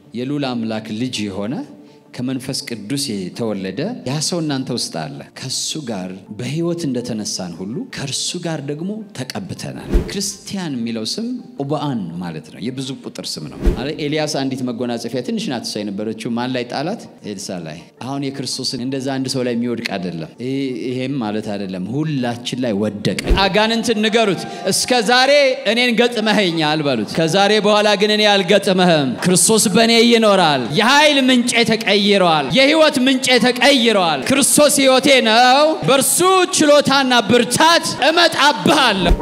የሉል አምላክ ልጅ የሆነ ከመንፈስ ቅዱስ የተወለደ ያ ሰው እናንተ ውስጥ አለ ከሱ ጋር በህይወት እንደተነሳን ሁሉ ከርሱ ጋር ደግሞ ተቀብተናል ክርስቲያን የሚለው ስም ኦባአን ማለት ነው የብዙ ቁጥር ስም ነው ኤልያስ አንዲት መጎናጸፊያ ትንሽ ናት ሳይነበረችው ማን ላይ ጣላት ኤልሳ ላይ አሁን የክርስቶስን እንደዛ አንድ ሰው ላይ የሚወድቅ አይደለም ይሄም ማለት አይደለም ሁላችን ላይ ወደቀ አጋንንትን ንገሩት እስከ ዛሬ እኔን ገጥመኸኛል በሉት ከዛሬ በኋላ ግን እኔ አልገጥመህም ክርስቶስ በእኔ ይኖራል የኃይል ምንጭ ተቀይሯል የህይወት ምንጭ ተቀይሯል ክርስቶስ ህይወቴ ነው በርሱ ችሎታና ብርታት እመጣብሃለሁ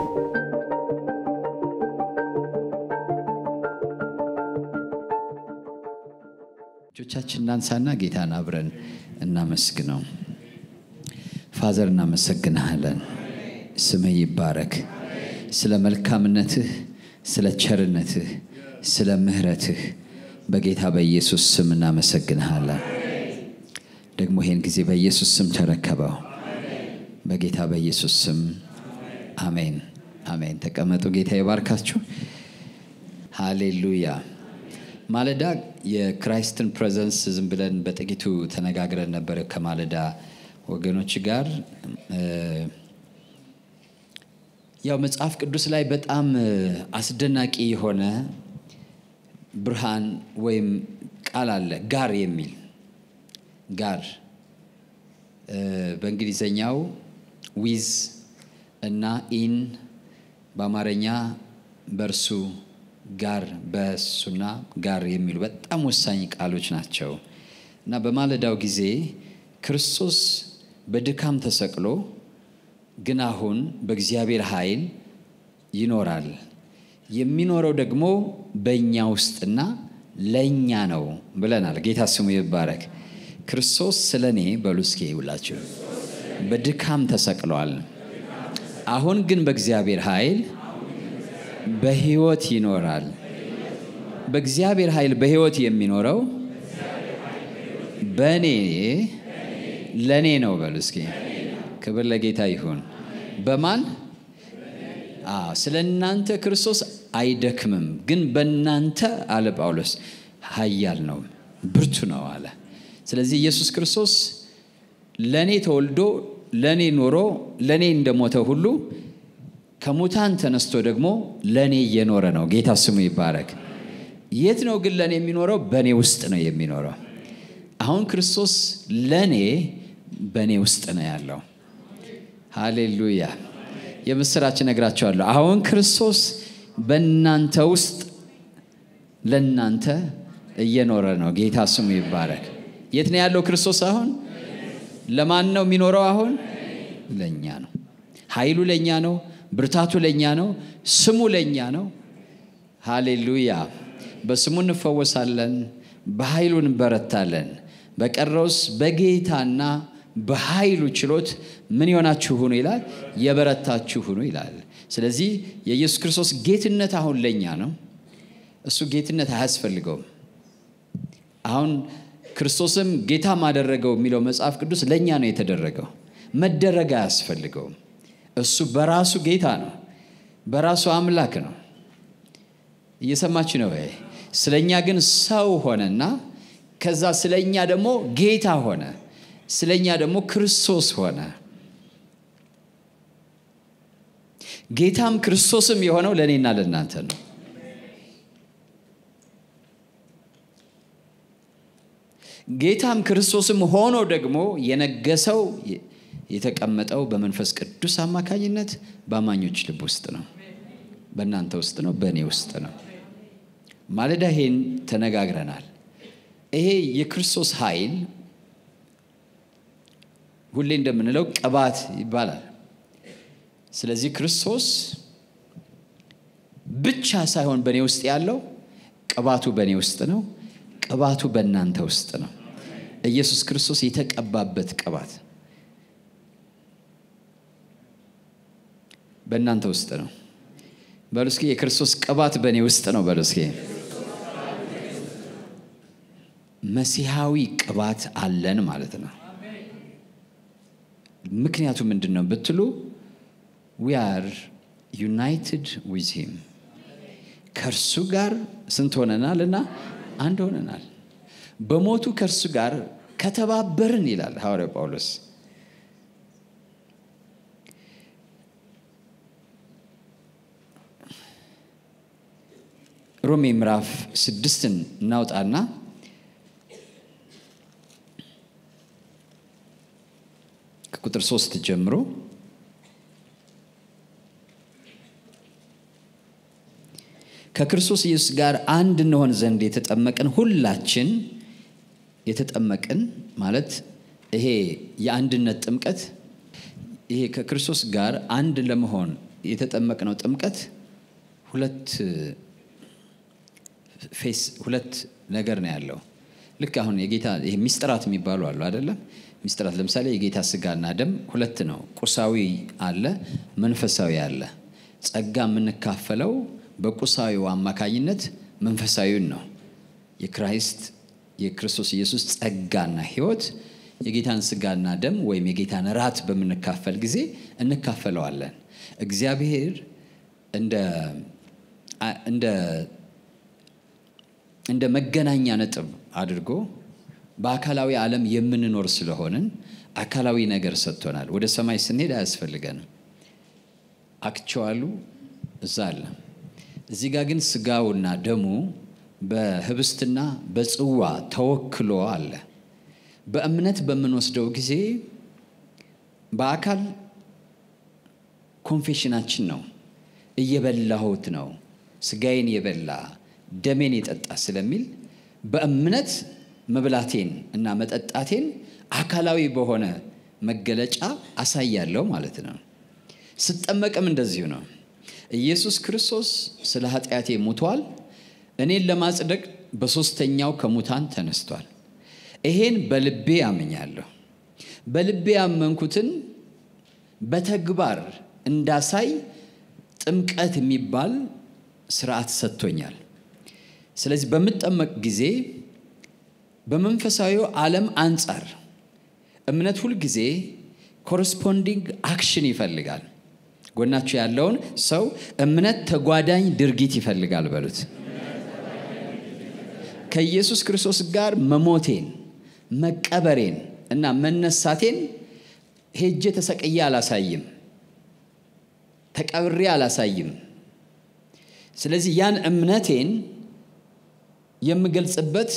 ጆቻችን እናንሳና ጌታን አብረን እናመስግነው ፋዘር እናመሰግናለን ስምህ ይባረክ ስለ መልካምነትህ ስለ ቸርነትህ ስለ ምህረትህ በጌታ በኢየሱስ ስም እናመሰግናለን ደግሞ ይሄን ጊዜ በኢየሱስ ስም ተረከበው በጌታ በኢየሱስ ስም አሜን አሜን ተቀመጡ ጌታ ይባርካችሁ ሃሌሉያ ማለዳ የክራይስትን ፕሬዘንስ ዝም ብለን በጥቂቱ ተነጋግረን ነበር ከማለዳ ወገኖች ጋር ያው መጽሐፍ ቅዱስ ላይ በጣም አስደናቂ የሆነ ብርሃን ወይም ቃል አለ ጋር የሚል ጋር በእንግሊዘኛው with እና in በአማርኛ በርሱ ጋር በሱና ጋር የሚሉ በጣም ወሳኝ ቃሎች ናቸው እና በማለዳው ጊዜ ክርስቶስ በድካም ተሰቅሎ ግን አሁን በእግዚአብሔር ኃይል ይኖራል የሚኖረው ደግሞ በእኛ ውስጥና ለኛ ነው ብለናል ጌታ ስሙ ይባረክ ክርስቶስ ስለኔ በሉስኬ ይውላችሁ በድካም ተሰቅሏል አሁን ግን በእግዚአብሔር ኃይል በህይወት ይኖራል በእግዚአብሔር ኃይል በህይወት የሚኖረው በኔ ለኔ ነው በሉስኬ ክብር ለጌታ ይሁን በማን ስለናንተ ክርስቶስ አይደክምም ግን በእናንተ አለ ጳውሎስ ኃያል ነው ብርቱ ነው አለ ስለዚህ ኢየሱስ ክርስቶስ ለኔ ተወልዶ ለኔ ኖሮ ለኔ እንደሞተ ሁሉ ከሙታን ተነስቶ ደግሞ ለኔ እየኖረ ነው ጌታ ስሙ ይባረክ የት ነው ግን ለኔ የሚኖረው በኔ ውስጥ ነው የሚኖረው አሁን ክርስቶስ ለኔ በኔ ውስጥ ነው ያለው ሃሌሉያ የምስራች ነግራቸዋለሁ አሁን ክርስቶስ በእናንተ ውስጥ ለናንተ እየኖረ ነው ጌታ ስሙ ይባረክ የት ነው ያለው ክርስቶስ አሁን ለማን ነው የሚኖረው አሁን ለኛ ነው ኃይሉ ለኛ ነው ብርታቱ ለኛ ነው ስሙ ለኛ ነው ሃሌሉያ በስሙ እንፈወሳለን በኃይሉ እንበረታለን በቀረውስ በጌታና በኃይሉ ችሎት ምን ይሆናችሁ ሁኑ ይላል የበረታችሁ ሁኑ ይላል ስለዚህ የኢየሱስ ክርስቶስ ጌትነት አሁን ለኛ ነው እሱ ጌትነት አያስፈልገውም አሁን ክርስቶስም ጌታ ማደረገው የሚለው መጽሐፍ ቅዱስ ለኛ ነው የተደረገው መደረግ አያስፈልገውም እሱ በራሱ ጌታ ነው በራሱ አምላክ ነው እየሰማችሁ ነው ስለኛ ግን ሰው ሆነና ከዛ ስለኛ ደግሞ ጌታ ሆነ ስለኛ ደግሞ ክርስቶስ ሆነ ጌታም ክርስቶስም የሆነው ለኔና ለናንተ ነው ጌታም ክርስቶስም ሆኖ ደግሞ የነገሰው የተቀመጠው በመንፈስ ቅዱስ አማካኝነት በአማኞች ልብ ውስጥ ነው በእናንተ ውስጥ ነው በእኔ ውስጥ ነው ማለዳ ይሄን ተነጋግረናል ይሄ የክርስቶስ ኃይል ሁሌ እንደምንለው ቅባት ይባላል ስለዚህ ክርስቶስ ብቻ ሳይሆን በእኔ ውስጥ ያለው ቅባቱ በእኔ ውስጥ ነው ቅባቱ በእናንተ ውስጥ ነው ኢየሱስ ክርስቶስ የተቀባበት ቅባት በእናንተ ውስጥ ነው በሉስኪ የክርስቶስ ቅባት በእኔ ውስጥ ነው በሉስኪ መሲሐዊ ቅባት አለን ማለት ነው ምክንያቱ ምንድነው ብትሉ we are united with him ከርሱ ጋር ስንት ሆነናልና አንድ ሆነናል። በሞቱ ከእርሱ ጋር ከተባበርን ይላል ሐዋርያው ጳውሎስ። ሮሜ ምዕራፍ 6 እናውጣና ከቁጥር 3 ጀምሮ ከክርስቶስ ኢየሱስ ጋር አንድ እንሆን ዘንድ የተጠመቅን ሁላችን የተጠመቅን ማለት ይሄ የአንድነት ጥምቀት ይሄ ከክርስቶስ ጋር አንድ ለመሆን የተጠመቅነው ጥምቀት ሁለት ነገር ነው ያለው። ልክ አሁን የጌታ ይሄ ሚስጥራት የሚባሉ አሉ አይደለ? ሚስጥራት ለምሳሌ የጌታ ስጋና ደም ሁለት ነው። ቁሳዊ አለ፣ መንፈሳዊ አለ። ጸጋ የምንካፈለው በቁሳዊው አማካኝነት መንፈሳዊውን ነው። የክርስቶስ ኢየሱስ ጸጋና ሕይወት የጌታን ስጋና ደም ወይም የጌታን ራት በምንካፈል ጊዜ እንካፈለዋለን። እግዚአብሔር እንደ መገናኛ ነጥብ አድርጎ በአካላዊ ዓለም የምንኖር ስለሆንን አካላዊ ነገር ሰጥቶናል። ወደ ሰማይ ስንሄድ አያስፈልገንም። አክቹዋሉ እዛ አለ። እዚህ ጋር ግን ስጋውና ደሙ በህብስትና በጽዋ ተወክሎ አለ። በእምነት በምንወስደው ጊዜ በአካል ኮንፌሽናችን ነው። እየበላሁት ነው ስጋዬን የበላ ደሜን የጠጣ ስለሚል በእምነት መብላቴን እና መጠጣቴን አካላዊ በሆነ መገለጫ አሳያለሁ ማለት ነው። ስጠመቅም እንደዚሁ ነው። ኢየሱስ ክርስቶስ ስለ ኃጢአቴ ሞቷል፣ እኔን ለማጽደቅ በሶስተኛው ከሙታን ተነስቷል። ይሄን በልቤ አምኛለሁ። በልቤ ያመንኩትን በተግባር እንዳሳይ ጥምቀት የሚባል ስርዓት ሰጥቶኛል። ስለዚህ በመጠመቅ ጊዜ በመንፈሳዊው ዓለም አንጻር እምነት ሁሉ ጊዜ ኮረስፖንዲንግ አክሽን ይፈልጋል። ጎናችሁ ያለውን ሰው እምነት ተጓዳኝ ድርጊት ይፈልጋል በሉት። ከኢየሱስ ክርስቶስ ጋር መሞቴን መቀበሬን እና መነሳቴን ሄጄ ተሰቅዬ አላሳይም፣ ተቀብሬ አላሳይም። ስለዚህ ያን እምነቴን የምገልጽበት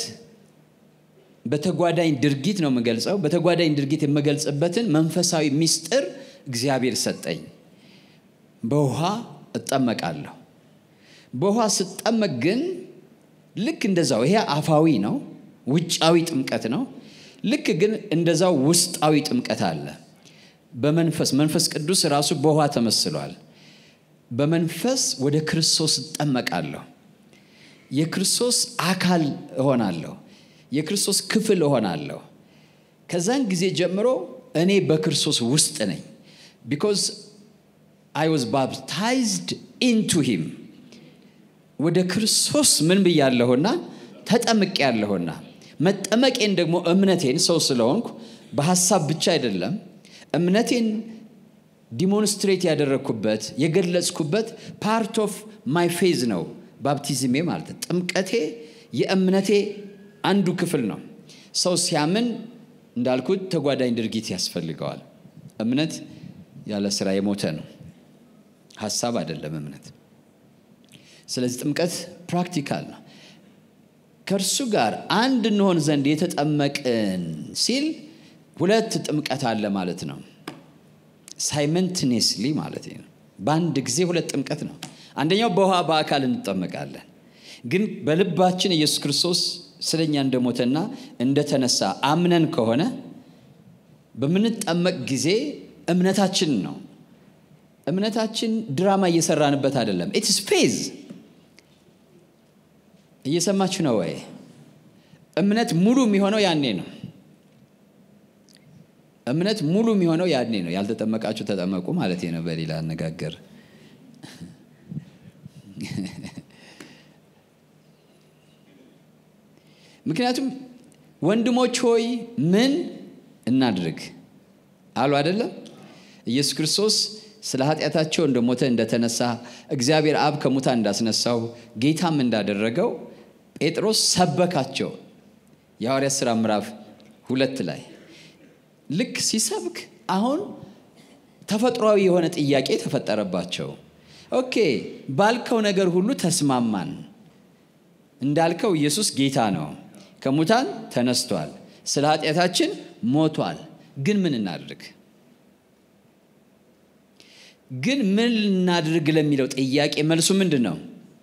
በተጓዳኝ ድርጊት ነው የምገልጸው። በተጓዳኝ ድርጊት የምገልጽበትን መንፈሳዊ ሚስጥር እግዚአብሔር ሰጠኝ። በውሃ እጠመቃለሁ። በውሃ ስጠመቅ ግን ልክ እንደዛው ይሄ አፋዊ ነው፣ ውጫዊ ጥምቀት ነው። ልክ ግን እንደዛው ውስጣዊ ጥምቀት አለ። መንፈስ ቅዱስ ራሱ በውሃ ተመስሏል። በመንፈስ ወደ ክርስቶስ እጠመቃለሁ። የክርስቶስ አካል እሆናለሁ። የክርስቶስ ክፍል እሆናለሁ። ከዛን ጊዜ ጀምሮ እኔ በክርስቶስ ውስጥ ነኝ። because I was baptized into him። ወደ ክርስቶስ ምን ብያለሁና ተጠምቄያለሁና መጠመቄን ደግሞ እምነቴን ሰው ስለሆንኩ በሐሳብ ብቻ አይደለም እምነቴን ዲሞንስትሬት ያደረኩበት የገለጽኩበት ፓርት ኦፍ ማይ ፌዝ ነው ባፕቲዝሜ ማለት ጥምቀቴ የእምነቴ አንዱ ክፍል ነው። ሰው ሲያምን እንዳልኩት ተጓዳኝ ድርጊት ያስፈልገዋል። እምነት ያለ ስራ የሞተ ነው፣ ሐሳብ አይደለም እምነት። ስለዚህ ጥምቀት ፕራክቲካል ነው። ከእርሱ ጋር አንድ እንሆን ዘንድ የተጠመቅን ሲል ሁለት ጥምቀት አለ ማለት ነው። ሳይመንትኔስሊ ማለት ነው። በአንድ ጊዜ ሁለት ጥምቀት ነው። አንደኛው በውሃ በአካል እንጠመቃለን። ግን በልባችን ኢየሱስ ክርስቶስ ስለኛ እንደሞተና እንደተነሳ አምነን ከሆነ በምንጠመቅ ጊዜ እምነታችን ነው። እምነታችን ድራማ እየሰራንበት አይደለም። ኢትስ ፌዝ። እየሰማችሁ ነው ወይ? እምነት ሙሉ የሚሆነው ያኔ ነው። እምነት ሙሉ የሚሆነው ያኔ ነው። ያልተጠመቃችሁ ተጠመቁ ማለት ነው በሌላ አነጋገር። ምክንያቱም ወንድሞች ሆይ ምን እናድርግ አሉ አይደለም? ኢየሱስ ክርስቶስ ስለ ኃጢአታቸው እንደሞተ እንደተነሳ እግዚአብሔር አብ ከሙታን እንዳስነሳው ጌታም እንዳደረገው ጴጥሮስ ሰበካቸው። የሐዋርያት ሥራ ምዕራፍ 2 ላይ ልክ ሲሰብክ አሁን ተፈጥሯዊ የሆነ ጥያቄ ተፈጠረባቸው። ኦኬ ባልከው ነገር ሁሉ ተስማማን፣ እንዳልከው ኢየሱስ ጌታ ነው፣ ከሙታን ተነስቷል፣ ስለ ኃጢአታችን ሞቷል፣ ግን ምን እናድርግ? ግን ምን እናድርግ ለሚለው ጥያቄ መልሱ ምንድነው?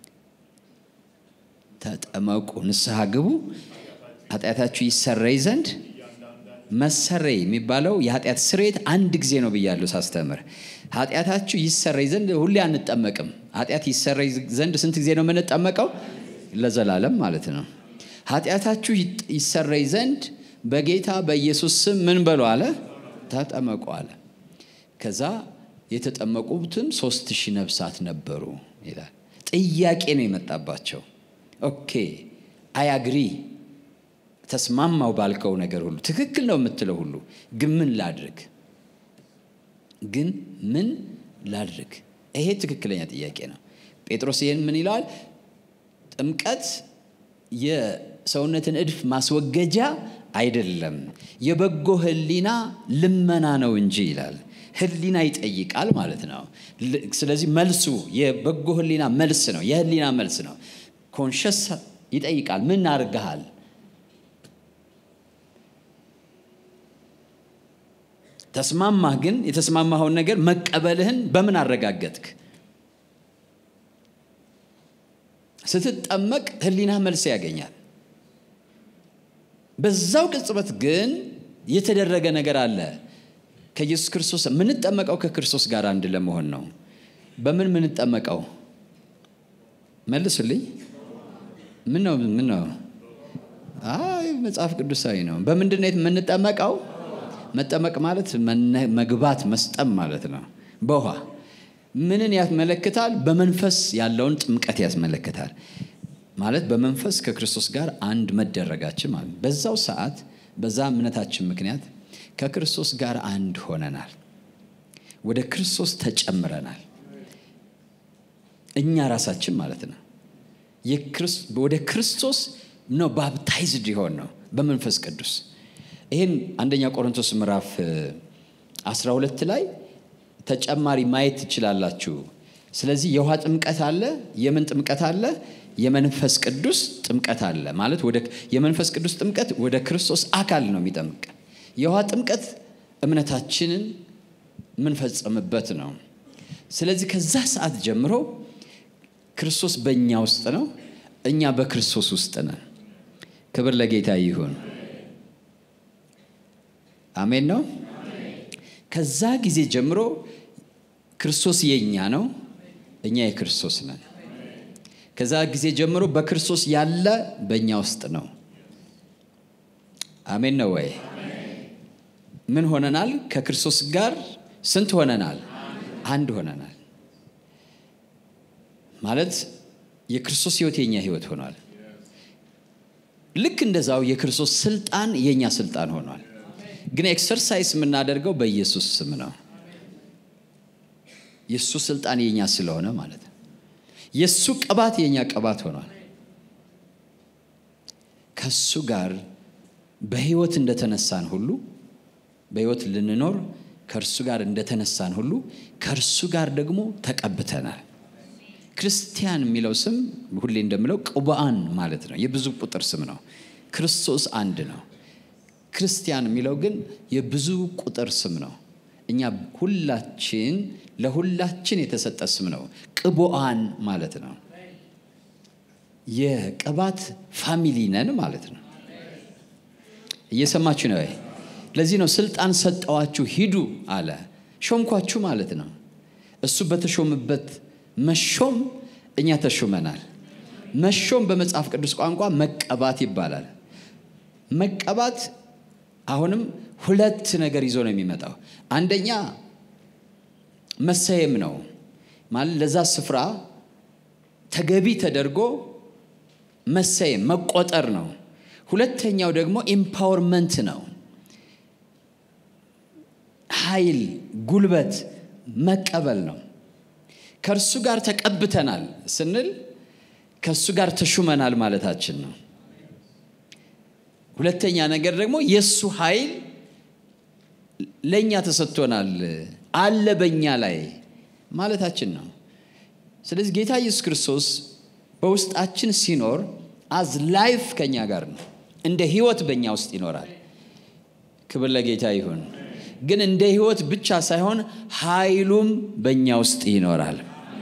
ተጠመቁ፣ ንስሐ ግቡ፣ ኃጢአታችሁ ይሰረይ ዘንድ። መሰረይ የሚባለው የኃጢአት ስርየት አንድ ጊዜ ነው ብያለሁ ሳስተምር። ኃጢአታችሁ ይሰረይ ዘንድ ሁሌ አንጠመቅም። ኃጢአት ይሰረይ ዘንድ ስንት ጊዜ ነው የምንጠመቀው? ለዘላለም ማለት ነው። ኃጢአታችሁ ይሰረይ ዘንድ በጌታ በኢየሱስ ስም ምን በሉ አለ? ተጠመቁ አለ። ከዛ የተጠመቁትም 3000 ነፍሳት ነበሩ ይላል። ጥያቄ ነው የመጣባቸው። ኦኬ አይ አግሪ፣ ተስማማው ባልከው ነገር ሁሉ ትክክል ነው የምትለው ሁሉ፣ ግን ምን ላድርግ? ግን ምን ላድርግ? ይሄ ትክክለኛ ጥያቄ ነው። ጴጥሮስ ይሄን ምን ይላል? ጥምቀት የሰውነትን እድፍ ማስወገጃ አይደለም፣ የበጎ ህሊና ልመና ነው እንጂ ይላል። ህሊና ይጠይቃል ማለት ነው። ስለዚህ መልሱ የበጎ ህሊና መልስ ነው፣ የህሊና መልስ ነው። ኮንሸስ ይጠይቃል። ምን አድርገሃል? ተስማማህ፣ ግን የተስማማኸውን ነገር መቀበልህን በምን አረጋገጥክ? ስትጠመቅ ህሊና መልስ ያገኛል። በዛው ቅጽበት ግን የተደረገ ነገር አለ። ከኢየሱስ ክርስቶስ የምንጠመቀው ከክርስቶስ ጋር አንድ ለመሆን ነው። በምን የምንጠመቀው? መልሱልኝ። ምን ነው? አይ መጽሐፍ ቅዱሳዊ ነው። በምንድን ነው የምንጠመቀው? መጠመቅ ማለት መግባት መስጠም ማለት ነው። በውሃ ምንን ያስመለክታል? በመንፈስ ያለውን ጥምቀት ያስመለክታል። ማለት በመንፈስ ከክርስቶስ ጋር አንድ መደረጋችን ማለት። በዛው ሰዓት በዛ እምነታችን ምክንያት ከክርስቶስ ጋር አንድ ሆነናል። ወደ ክርስቶስ ተጨምረናል። እኛ ራሳችን ማለት ነው ወደ ክርስቶስ ነው ባፕታይዝድ ይሆን ነው በመንፈስ ቅዱስ። ይሄን አንደኛ ቆሮንቶስ ምዕራፍ 12 ላይ ተጨማሪ ማየት ትችላላችሁ። ስለዚህ የውሃ ጥምቀት አለ፣ የምን ጥምቀት አለ? የመንፈስ ቅዱስ ጥምቀት አለ። ማለት ወደ የመንፈስ ቅዱስ ጥምቀት ወደ ክርስቶስ አካል ነው የሚጠምቅ። የውሃ ጥምቀት እምነታችንን ምንፈጽምበት ነው። ስለዚህ ከዛ ሰዓት ጀምሮ ክርስቶስ በእኛ ውስጥ ነው፣ እኛ በክርስቶስ ውስጥ ነን። ክብር ለጌታ ይሁን። አሜን ነው። ከዛ ጊዜ ጀምሮ ክርስቶስ የኛ ነው፣ እኛ የክርስቶስ ነን። ከዛ ጊዜ ጀምሮ በክርስቶስ ያለ በእኛ ውስጥ ነው። አሜን ነው ወይ? ምን ሆነናል? ከክርስቶስ ጋር ስንት ሆነናል? አንድ ሆነናል። ማለት የክርስቶስ ሕይወት የኛ ሕይወት ሆኗል። ልክ እንደዛው የክርስቶስ ስልጣን የኛ ስልጣን ሆኗል። ግን ኤክሰርሳይዝ የምናደርገው በኢየሱስ ስም ነው። የሱ ስልጣን የኛ ስለሆነ ማለት ነው። የሱ ቅባት የኛ ቅባት ሆኗል። ከሱ ጋር በሕይወት እንደተነሳን ሁሉ በሕይወት ልንኖር ከእርሱ ጋር እንደተነሳን ሁሉ ከእርሱ ጋር ደግሞ ተቀብተናል። ክርስቲያን የሚለው ስም ሁሌ እንደምለው ቅቡአን ማለት ነው። የብዙ ቁጥር ስም ነው። ክርስቶስ አንድ ነው። ክርስቲያን የሚለው ግን የብዙ ቁጥር ስም ነው። እኛ ሁላችን ለሁላችን የተሰጠ ስም ነው። ቅቡአን ማለት ነው። የቅባት ፋሚሊ ነን ማለት ነው። እየሰማችሁ ነው? ለዚህ ነው ስልጣን ሰጠዋችሁ ሂዱ አለ። ሾምኳችሁ ማለት ነው። እሱ በተሾመበት መሾም እኛ ተሾመናል። መሾም በመጽሐፍ ቅዱስ ቋንቋ መቀባት ይባላል። መቀባት አሁንም ሁለት ነገር ይዞ ነው የሚመጣው። አንደኛ መሰየም ነው ማለት ለዛ ስፍራ ተገቢ ተደርጎ መሰየም መቆጠር ነው። ሁለተኛው ደግሞ ኤምፓወርመንት ነው። ኃይል ጉልበት መቀበል ነው። ከእርሱ ጋር ተቀብተናል ስንል ከሱ ጋር ተሹመናል ማለታችን ነው። ሁለተኛ ነገር ደግሞ የሱ ኃይል ለኛ ተሰጥቶናል አለ በእኛ ላይ ማለታችን ነው። ስለዚህ ጌታ ኢየሱስ ክርስቶስ በውስጣችን ሲኖር as life ከኛ ጋር ነው። እንደ ህይወት በእኛ ውስጥ ይኖራል። ክብር ለጌታ ይሁን። ግን እንደ ህይወት ብቻ ሳይሆን ኃይሉም በእኛ ውስጥ ይኖራል።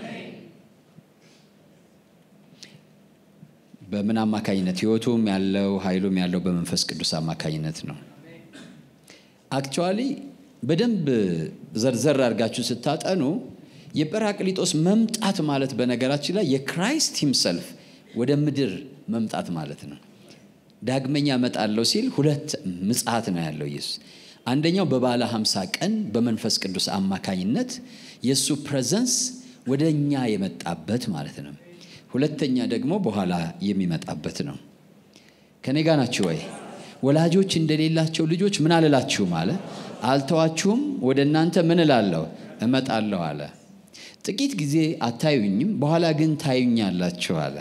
በምን አማካኝነት? ህይወቱም ያለው ኃይሉም ያለው በመንፈስ ቅዱስ አማካኝነት ነው። አክቹአሊ በደንብ ዘርዘር አድርጋችሁ ስታጠኑ የጰራቅሊጦስ መምጣት ማለት በነገራችን ላይ የክራይስት himself ወደ ምድር መምጣት ማለት ነው። ዳግመኛ መጣለው ሲል ሁለት ምጽአት ነው ያለው ኢየሱስ። አንደኛው በባለ 50 ቀን በመንፈስ ቅዱስ አማካኝነት የሱ ፕሬዘንስ ወደኛ የመጣበት ማለት ነው። ሁለተኛ ደግሞ በኋላ የሚመጣበት ነው። ከኔ ጋር ናችሁ ወይ? ወላጆች እንደሌላቸው ልጆች ምን አልላችሁ ማለት አልተዋችሁም፣ ወደ እናንተ ምን እላለሁ እመጣለሁ አለ። ጥቂት ጊዜ አታዩኝም፣ በኋላ ግን ታዩኛላችሁ አለ።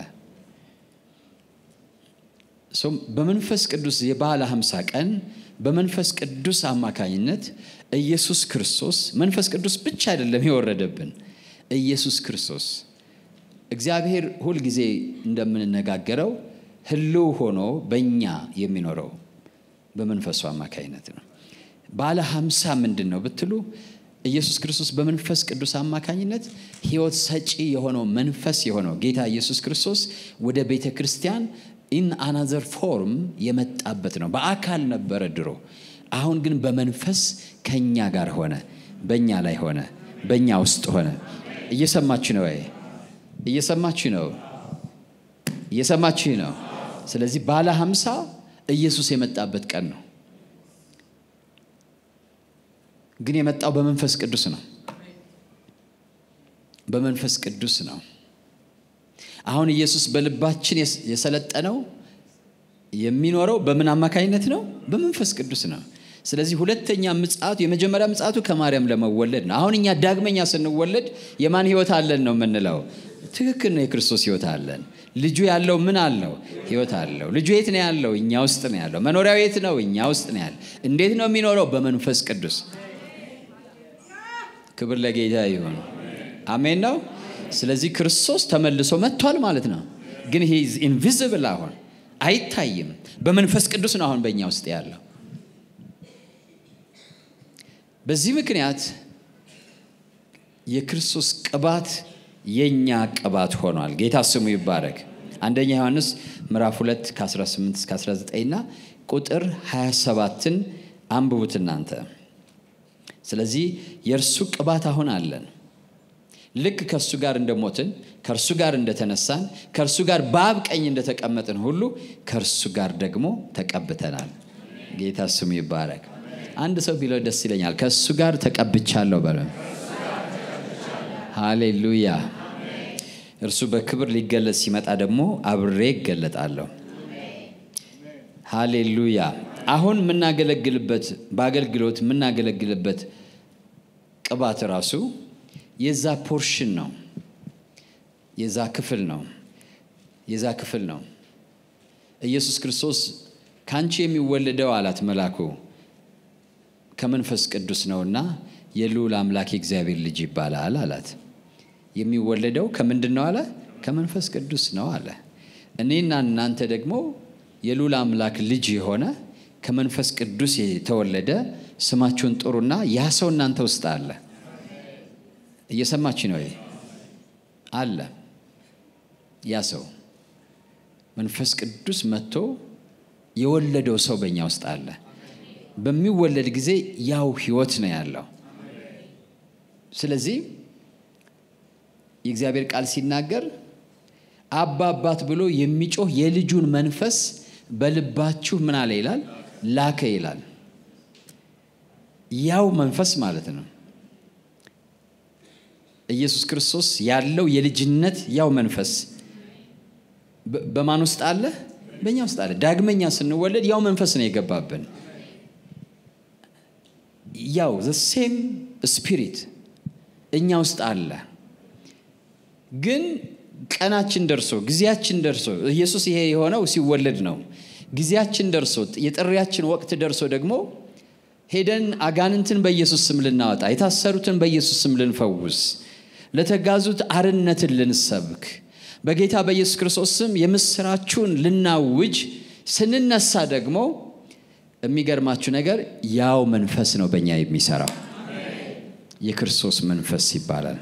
በመንፈስ ቅዱስ የባለ 50 ቀን በመንፈስ ቅዱስ አማካኝነት ኢየሱስ ክርስቶስ መንፈስ ቅዱስ ብቻ አይደለም የወረደብን ኢየሱስ ክርስቶስ እግዚአብሔር ሁሉ ጊዜ እንደምንነጋገረው ህልው ሆኖ በእኛ የሚኖረው በመንፈሱ አማካኝነት ነው። ባለ 50 ምንድነው ብትሉ ኢየሱስ ክርስቶስ በመንፈስ ቅዱስ አማካኝነት ሕይወት ሰጪ የሆነው መንፈስ የሆነው ጌታ ኢየሱስ ክርስቶስ ወደ ቤተ ክርስቲያን in another form የመጣበት ነው። በአካል ነበረ ድሮ፣ አሁን ግን በመንፈስ ከኛ ጋር ሆነ፣ በእኛ ላይ ሆነ፣ በእኛ ውስጥ ሆነ። እየሰማችሁ ነው ወይ? እየሰማችሁ ነው? እየሰማችሁ ነው? ስለዚህ ባለ 50 ኢየሱስ የመጣበት ቀን ነው። ግን የመጣው በመንፈስ ቅዱስ ነው። በመንፈስ ቅዱስ ነው። አሁን ኢየሱስ በልባችን የሰለጠነው የሚኖረው በምን አማካኝነት ነው? በመንፈስ ቅዱስ ነው። ስለዚህ ሁለተኛ ምጽአቱ የመጀመሪያ ምጽአቱ ከማርያም ለመወለድ ነው። አሁን እኛ ዳግመኛ ስንወለድ የማን ህይወት አለን ነው የምንለው? ትክክል ነው። የክርስቶስ ህይወት አለን። ልጁ ያለው ምን አለው? ህይወት አለው። ልጁ የት ነው ያለው? እኛ ውስጥ ነው ያለው። መኖሪያው የት ነው? እኛ ውስጥ ነው ያለው። እንዴት ነው የሚኖረው? በመንፈስ ቅዱስ። ክብር ለጌታ ይሁን። አሜን ነው። ስለዚህ ክርስቶስ ተመልሶ መጥቷል ማለት ነው። ግን he is invisible አሁን አይታይም። በመንፈስ ቅዱስ ነው አሁን በእኛ ውስጥ ያለው። በዚህ ምክንያት የክርስቶስ ቅባት የኛ ቅባት ሆኗል። ጌታ ስሙ ይባረክ። አንደኛ ዮሐንስ ምዕራፍ 2 ከ18 እስከ 19 እና ቁጥር 27ን አንብቡት እናንተ። ስለዚህ የእርሱ ቅባት አሁን አለን። ልክ ከሱ ጋር እንደሞትን ከርሱ ጋር እንደተነሳን ከርሱ ጋር በአብ ቀኝ እንደተቀመጥን ሁሉ ከርሱ ጋር ደግሞ ተቀብተናል። ጌታ ስሙ ይባረክ። አንድ ሰው ቢለው ደስ ይለኛል። ከሱ ጋር ተቀብቻለሁ በለ። ሃሌሉያ። እርሱ በክብር ሊገለጽ ሲመጣ ደግሞ አብሬ እገለጣለሁ። ሃሌሉያ። አሁን የምናገለግልበት በአገልግሎት የምናገለግልበት ቅባት ራሱ የዛ ፖርሽን ነው። የዛ ክፍል ነው። የዛ ክፍል ነው። ኢየሱስ ክርስቶስ ካንቺ የሚወለደው አላት መልአኩ ከመንፈስ ቅዱስ ነውና የልዑል አምላክ የእግዚአብሔር ልጅ ይባላል አላት። የሚወለደው ከምንድነው አለ? ከመንፈስ ቅዱስ ነው አለ። እኔና እናንተ ደግሞ የልዑል አምላክ ልጅ የሆነ ከመንፈስ ቅዱስ የተወለደ ስማችሁን ጥሩና ያ ሰው እናንተ ውስጥ አለ። እየሰማችሁ ነው? አለ ያ ሰው መንፈስ ቅዱስ መጥቶ የወለደው ሰው በእኛ ውስጥ አለ። በሚወለድ ጊዜ ያው ህይወት ነው ያለው። ስለዚህ የእግዚአብሔር ቃል ሲናገር አባ አባት ብሎ የሚጮህ የልጁን መንፈስ በልባችሁ ምን አለ ይላል? ላከ ይላል። ያው መንፈስ ማለት ነው። ኢየሱስ ክርስቶስ ያለው የልጅነት ያው መንፈስ በማን ውስጥ አለ? በእኛ ውስጥ አለ። ዳግመኛ ስንወለድ ያው መንፈስ ነው የገባብን። ያው the same spirit እኛ ውስጥ አለ። ግን ቀናችን ደርሶ ጊዜያችን ደርሶ ኢየሱስ ይሄ የሆነው ሲወለድ ነው ጊዜያችን ደርሶ የጥሪያችን ወቅት ደርሶ ደግሞ ሄደን አጋንንትን በኢየሱስ ስም ልናወጣ የታሰሩትን በኢየሱስ ስም ልንፈውስ ለተጋዙት አርነትን ልንሰብክ በጌታ በኢየሱስ ክርስቶስ ስም የምስራቹን ልናውጅ ስንነሳ ደግሞ የሚገርማችሁ ነገር ያው መንፈስ ነው በእኛ የሚሰራው የክርስቶስ መንፈስ ይባላል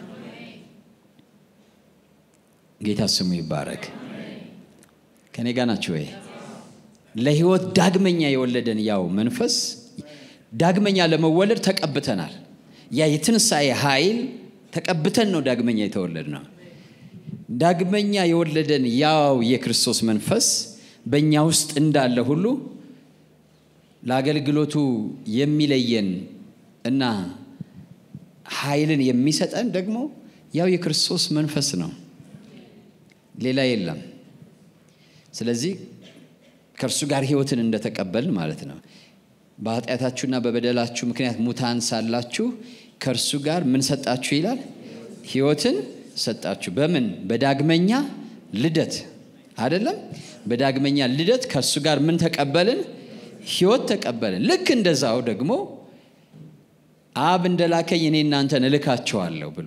ጌታ ስሙ ይባረክ ከኔ ጋር ናችሁ ወይ ለህይወት ዳግመኛ የወለደን ያው መንፈስ ዳግመኛ ለመወለድ ተቀብተናል ያ የትንሳኤ ኃይል ተቀብተን ነው ዳግመኛ የተወለድነው ዳግመኛ የወለደን ያው የክርስቶስ መንፈስ በእኛ ውስጥ እንዳለ ሁሉ ለአገልግሎቱ የሚለየን እና ኃይልን የሚሰጠን ደግሞ ያው የክርስቶስ መንፈስ ነው ሌላ የለም ስለዚህ ከእርሱ ጋር ህይወትን እንደተቀበልን ማለት ነው በኃጢአታችሁና በበደላችሁ ምክንያት ሙታን ሳላችሁ ከእርሱ ጋር ምን ሰጣችሁ ይላል ህይወትን ሰጣችሁ በምን በዳግመኛ ልደት አይደለም በዳግመኛ ልደት ከእርሱ ጋር ምን ተቀበልን ህይወት ተቀበልን ልክ እንደዛው ደግሞ አብ እንደላከኝ እኔ እናንተን እልካቸዋለሁ ብሎ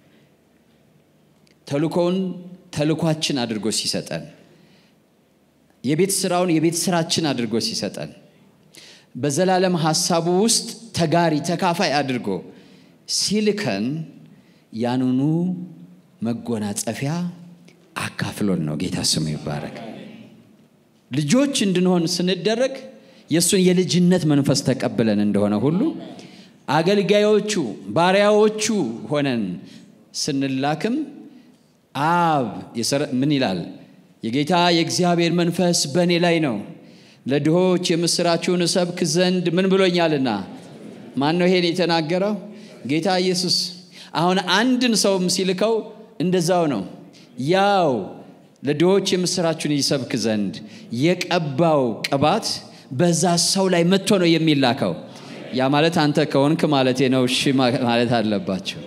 ተልኳችን አድርጎ ሲሰጠን የቤት ስራውን የቤት ስራችን አድርጎ ሲሰጠን በዘላለም ሐሳቡ ውስጥ ተካፋይ አድርጎ ሲልከን ያንኑ መጎናጸፊያ አካፍሎን ነው ጌታ ስሙ ይባረክ ልጆች እንድንሆን ስንደረግ የሱን የልጅነት መንፈስ ተቀበለን እንደሆነ ሁሉ አገልጋዮቹ ባሪያዎቹ ሆነን ስንላክም አብ ምን ይላል የጌታ የእግዚአብሔር መንፈስ በእኔ ላይ ነው ለድሆች የምስራቹን ሰብክ ዘንድ ምን ብሎኛልና ማን ነው ይሄን የተናገረው ጌታ ኢየሱስ አሁን አንድን ሰውም ሲልከው እንደዛው ነው ያው ለድሆች የምስራቹን ይሰብክ ዘንድ የቀባው ቅባት በዛ ሰው ላይ መጥቶ ነው የሚላከው ያ ማለት አንተ ከሆንክ ማለቴ ነው እሺ ማለት አለባችሁ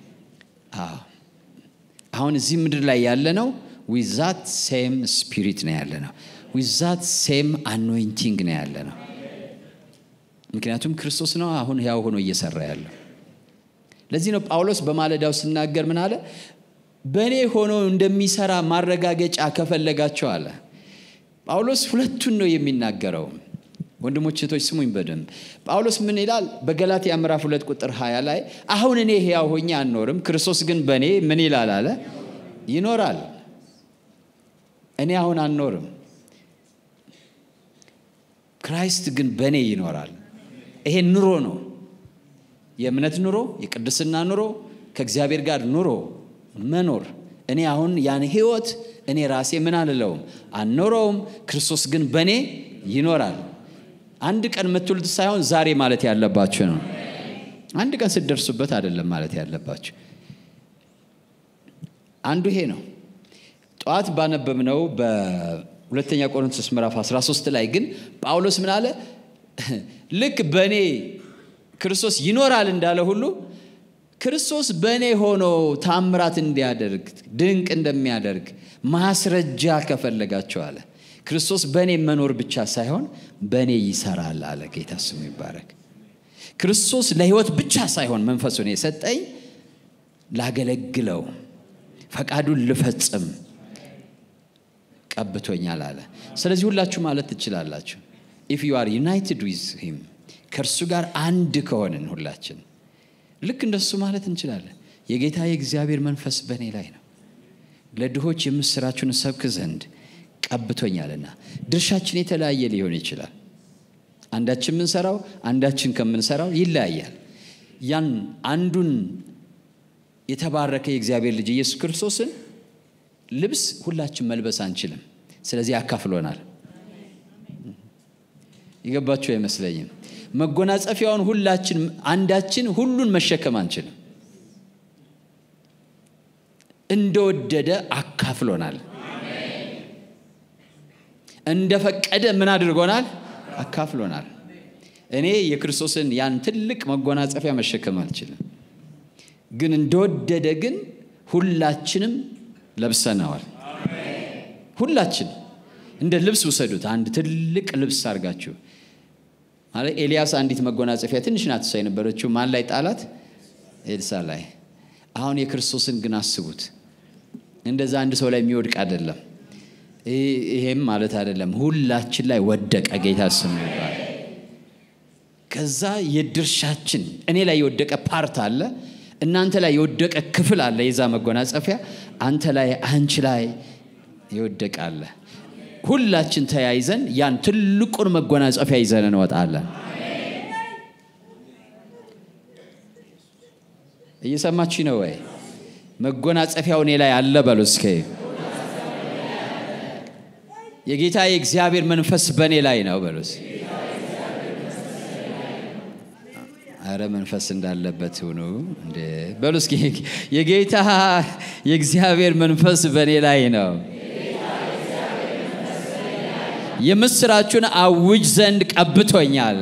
አሁን እዚህ ምድር ላይ ያለ ነው with that same spirit ነው ያለ ነው with that same anointing ነው ያለ ነው ምክንያቱም ክርስቶስ ነው አሁን ያው ሆኖ እየሰራ ያለው ለዚህ ነው ጳውሎስ በማለዳው ሲናገር ምን አለ በኔ ሆኖ እንደሚሰራ ማረጋገጫ ከፈለጋችሁ አለ ጳውሎስ ሁለቱን ነው የሚናገረው ወንድሞች እህቶች ስሙኝ በደንብ ጳውሎስ ምን ይላል በገላትያ ምዕራፍ 2 ቁጥር 20 ላይ አሁን እኔ ሕያው ሆኜ አልኖርም ክርስቶስ ግን በኔ ምን ይላል አለ ይኖራል እኔ አሁን አልኖርም ክራይስት ግን በኔ ይኖራል ይሄ ኑሮ ነው የእምነት ኑሮ የቅድስና ኑሮ ከእግዚአብሔር ጋር ኑሮ መኖር እኔ አሁን ያን ህይወት እኔ ራሴ ምን አልለውም አልኖረውም ክርስቶስ ግን በኔ ይኖራል አንድ ቀን መጥቶልት ሳይሆን ዛሬ ማለት ያለባችሁ ነው አንድ ቀን ሲደርሱበት አይደለም ማለት ያለባችሁ አንዱ ይሄ ነው ጧት ባነበብነው በሁለተኛ ቆሮንቶስ ምዕራፍ 13 ላይ ግን ጳውሎስ ምን አለ ልክ በኔ ክርስቶስ ይኖራል እንዳለ ሁሉ ክርስቶስ በኔ ሆኖ ታምራት እንዲያደርግ ድንቅ እንደሚያደርግ ማስረጃ ከፈለጋችሁ አለ ክርስቶስ በኔ መኖር ብቻ ሳይሆን በኔ ይሰራል አለ ጌታ ስሙ ይባረክ ክርስቶስ ለህይወት ብቻ ሳይሆን መንፈሱን የሰጠኝ ላገለግለው ፈቃዱን ልፈጽም ቀብቶኛል አለ ስለዚህ ሁላችሁ ማለት ትችላላችሁ if you are united with him ከእርሱ ጋር አንድ ከሆንን ሁላችን ልክ እንደሱ ማለት እንችላለን የጌታ የእግዚአብሔር መንፈስ በእኔ ላይ ነው ለድሆች የምስራቹን ሰብክ ዘንድ ቀብቶኛልና ድርሻችን የተለያየ ሊሆን ይችላል አንዳችን ምንሰራው አንዳችን ከምንሰራው ይለያያል ያን አንዱን የተባረከ የእግዚአብሔር ልጅ ኢየሱስ ክርስቶስን ልብስ ሁላችን መልበስ አንችልም ስለዚህ አካፍሎናል ይገባችሁ አይመስለኝም መጎናጸፊያውን ሁላችን አንዳችን ሁሉን መሸከም አንችልም እንደወደደ አካፍሎናል እንደፈቀደ ምን አድርጎናል አካፍሎናል እኔ የክርስቶስን ያን ትልቅ መጎናጸፊያ መሸከም አልችልም ግን እንደወደደ ግን ሁላችንም ለብሰናል ሁላችን እንደ ልብስ ወሰዱት አንድ ትልቅ ልብስ አርጋችሁ ማለት ኤልያስ አንዲት መጎናጸፊያ ትንሽ ናት ሳይነበረችው ማን ላይ ጣላት ኤልሳ ላይ አሁን የክርስቶስን ግን አስቡት እንደዛ አንድ ሰው ላይ የሚወድቅ አይደለም ይሄም ማለት አይደለም ሁላችን ላይ ወደቀ ጌታ ስም ይባል ከዛ የድርሻችን እኔ ላይ የወደቀ ፓርት አለ እናንተ ላይ የወደቀ ክፍል አለ የዛ መጎናጸፊያ አንተ ላይ አንቺ ላይ ይወደቃል ሁላችን ተያይዘን ያን ትልቁን መጎናጸፊያ ይዘን እንወጣለን እየሰማችሁ ነው ወይ መጎናጸፊያው እኔ ላይ አለ በሉ እስኪ የጌታ የእግዚአብሔር መንፈስ በእኔ ላይ ነው በሉስ አረ መንፈስ እንዳለበት ሆኖ እንደ በሉስ የጌታ የእግዚአብሔር መንፈስ በእኔ ላይ ነው የምስራቹን አውጅ ዘንድ ቀብቶኛል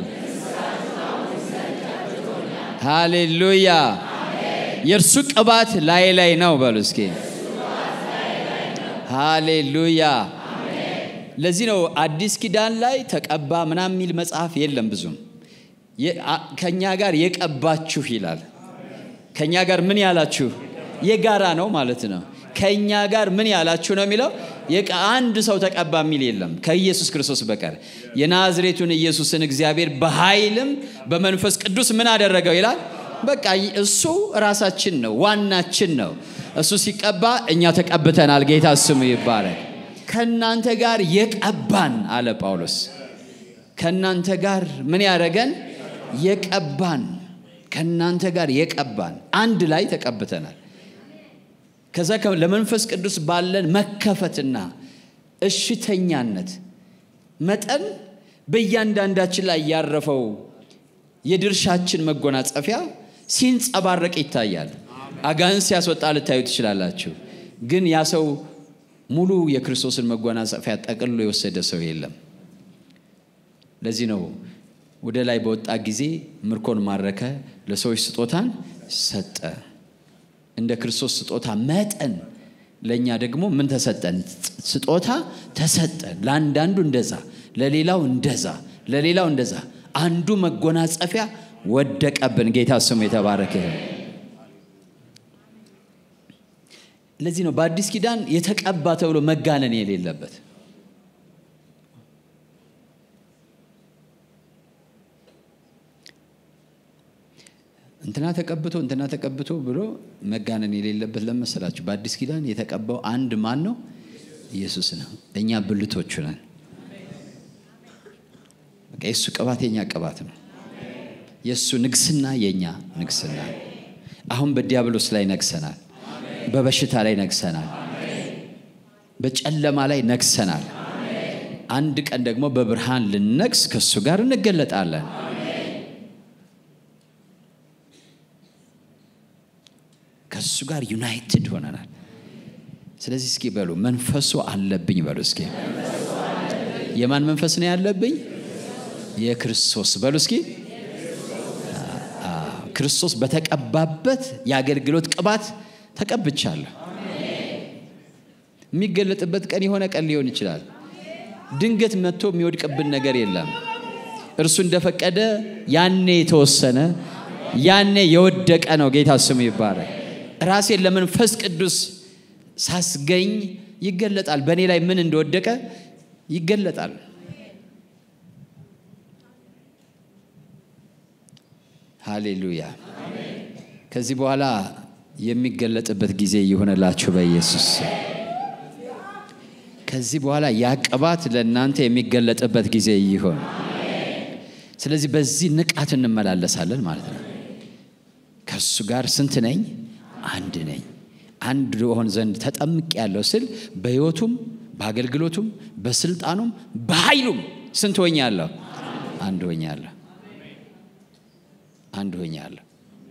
ሃሌሉያ የእርሱ ቅባት ላይ ነው በሉስ ሃሌሉያ ለዚህ ነው አዲስ ኪዳን ላይ ተቀባ ምናምን የሚል መጽሐፍ የለም ብዙም ከኛ ጋር የቀባችሁ ይላል ከኛ ጋር ምን ያላችሁ የጋራ ነው ማለት ነው ከኛ ጋር ምን ያላችሁ ነው የሚለው አንድ ሰው ተቀባ የሚል የለም ከኢየሱስ ክርስቶስ በቀር የናዝሬቱን ኢየሱስን እግዚአብሔር በኃይልም በመንፈስ ቅዱስ ምን አደረገው ይላል በቃ እሱ ራሳችን ነው ዋናችን ነው እሱ ሲቀባ እኛ ተቀብተናል ጌታ ስሙ ይባረክ ከናንተ ጋር የቀባን አለ ጳውሎስ ከናንተ ጋር ምን ያረጋን የቀባን ከናንተ ጋር የቀባን አንድ ላይ ተቀብተናል ከዛ ለመንፈስ ቅዱስ ባለን መከፈትና እሽተኛነት መጠን በእያንዳንዳችን ላይ ያረፈው የድርሻችን መጎናጸፊያ ሲንጸባረቅ ይታያል አጋንንት ሲያስወጣ ልታዩ ትችላላችሁ ግን ያ ሰው ሙሉ የክርስቶስን መጎናጸፊያ ጠቅልሎ የወሰደ ሰው የለም ለዚህ ነው ወደ ላይ በወጣ ጊዜ ምርኮን ማረከ ለሰዎች ስጦታን ሰጠ እንደ ክርስቶስ ስጦታ መጠን ለኛ ደግሞ ምን ተሰጠን ስጦታ ተሰጠን ለአንዳንዱ እንደዛ ለሌላው እንደዛ አንዱ መጎናጸፊያ ወደቀብን ጌታ ስሙ የተባረከ ይሁን ለዚህ ነው በአዲስ ኪዳን የተቀባ ተብሎ መጋነን የሌለበት እንትና ተቀብቶ ብሎ መጋነን የሌለበት ለምሳላችሁ በአዲስ ኪዳን የተቀባው አንድ ማን ነው ኢየሱስ ነው እኛ ብልቶቹ ነን በቃ የሱ ቅባት የኛ ቅባት ነው የሱ ንግስና የኛ ንግስና አሁን በዲያብሎስ ላይ ነግሰናል በበሽታ ላይ ነግሰናል በጨለማ ላይ ነግሰናል አንድ ቀን ደግሞ በብርሃን ልንነግስ ከሱ ጋር እንገለጣለን ከሱ ጋር ዩናይትድ ሆነናል ስለዚህ እስኪ በሉ መንፈሱ አለብኝ በሉ እስኪ የማን መንፈስ ነው ያለብኝ የክርስቶስ በሉ እስኪ ክርስቶስ በተቀባበት የአገልግሎት ቅባት ተቀብቻለሁ የሚገለጥበት ቀን የሆነ ቀን ሊሆን ይችላል ድንገት መጥቶ የሚወድቅብን ነገር የለም እርሱ እንደፈቀደ ያኔ የተወሰነ ያኔ የወደቀ ነው ጌታ ስሙ ይባረክ ራሴን ለመንፈስ ቅዱስ ሳስገኝ ይገለጣል በእኔ ላይ ምን እንደወደቀ ይገለጣል ሃሌሉያ ከዚህ በኋላ የሚገለጥበት ጊዜ ይሆነላችሁ በኢየሱስ ከዚህ በኋላ ያቀባት ለእናንተ የሚገለጥበት ጊዜ ይሆን ስለዚህ በዚህ ንቃት እንመላለሳለን ማለት ነው ከሱ ጋር ስንት ነኝ አንድ ነኝ አንድ ሆን ዘንድ ተጠምቅ ያለው ስል በህይወቱም በአገልግሎቱም በስልጣኑም በኃይሉም ስንት ሆኛለሁ አንድ ሆኛለሁ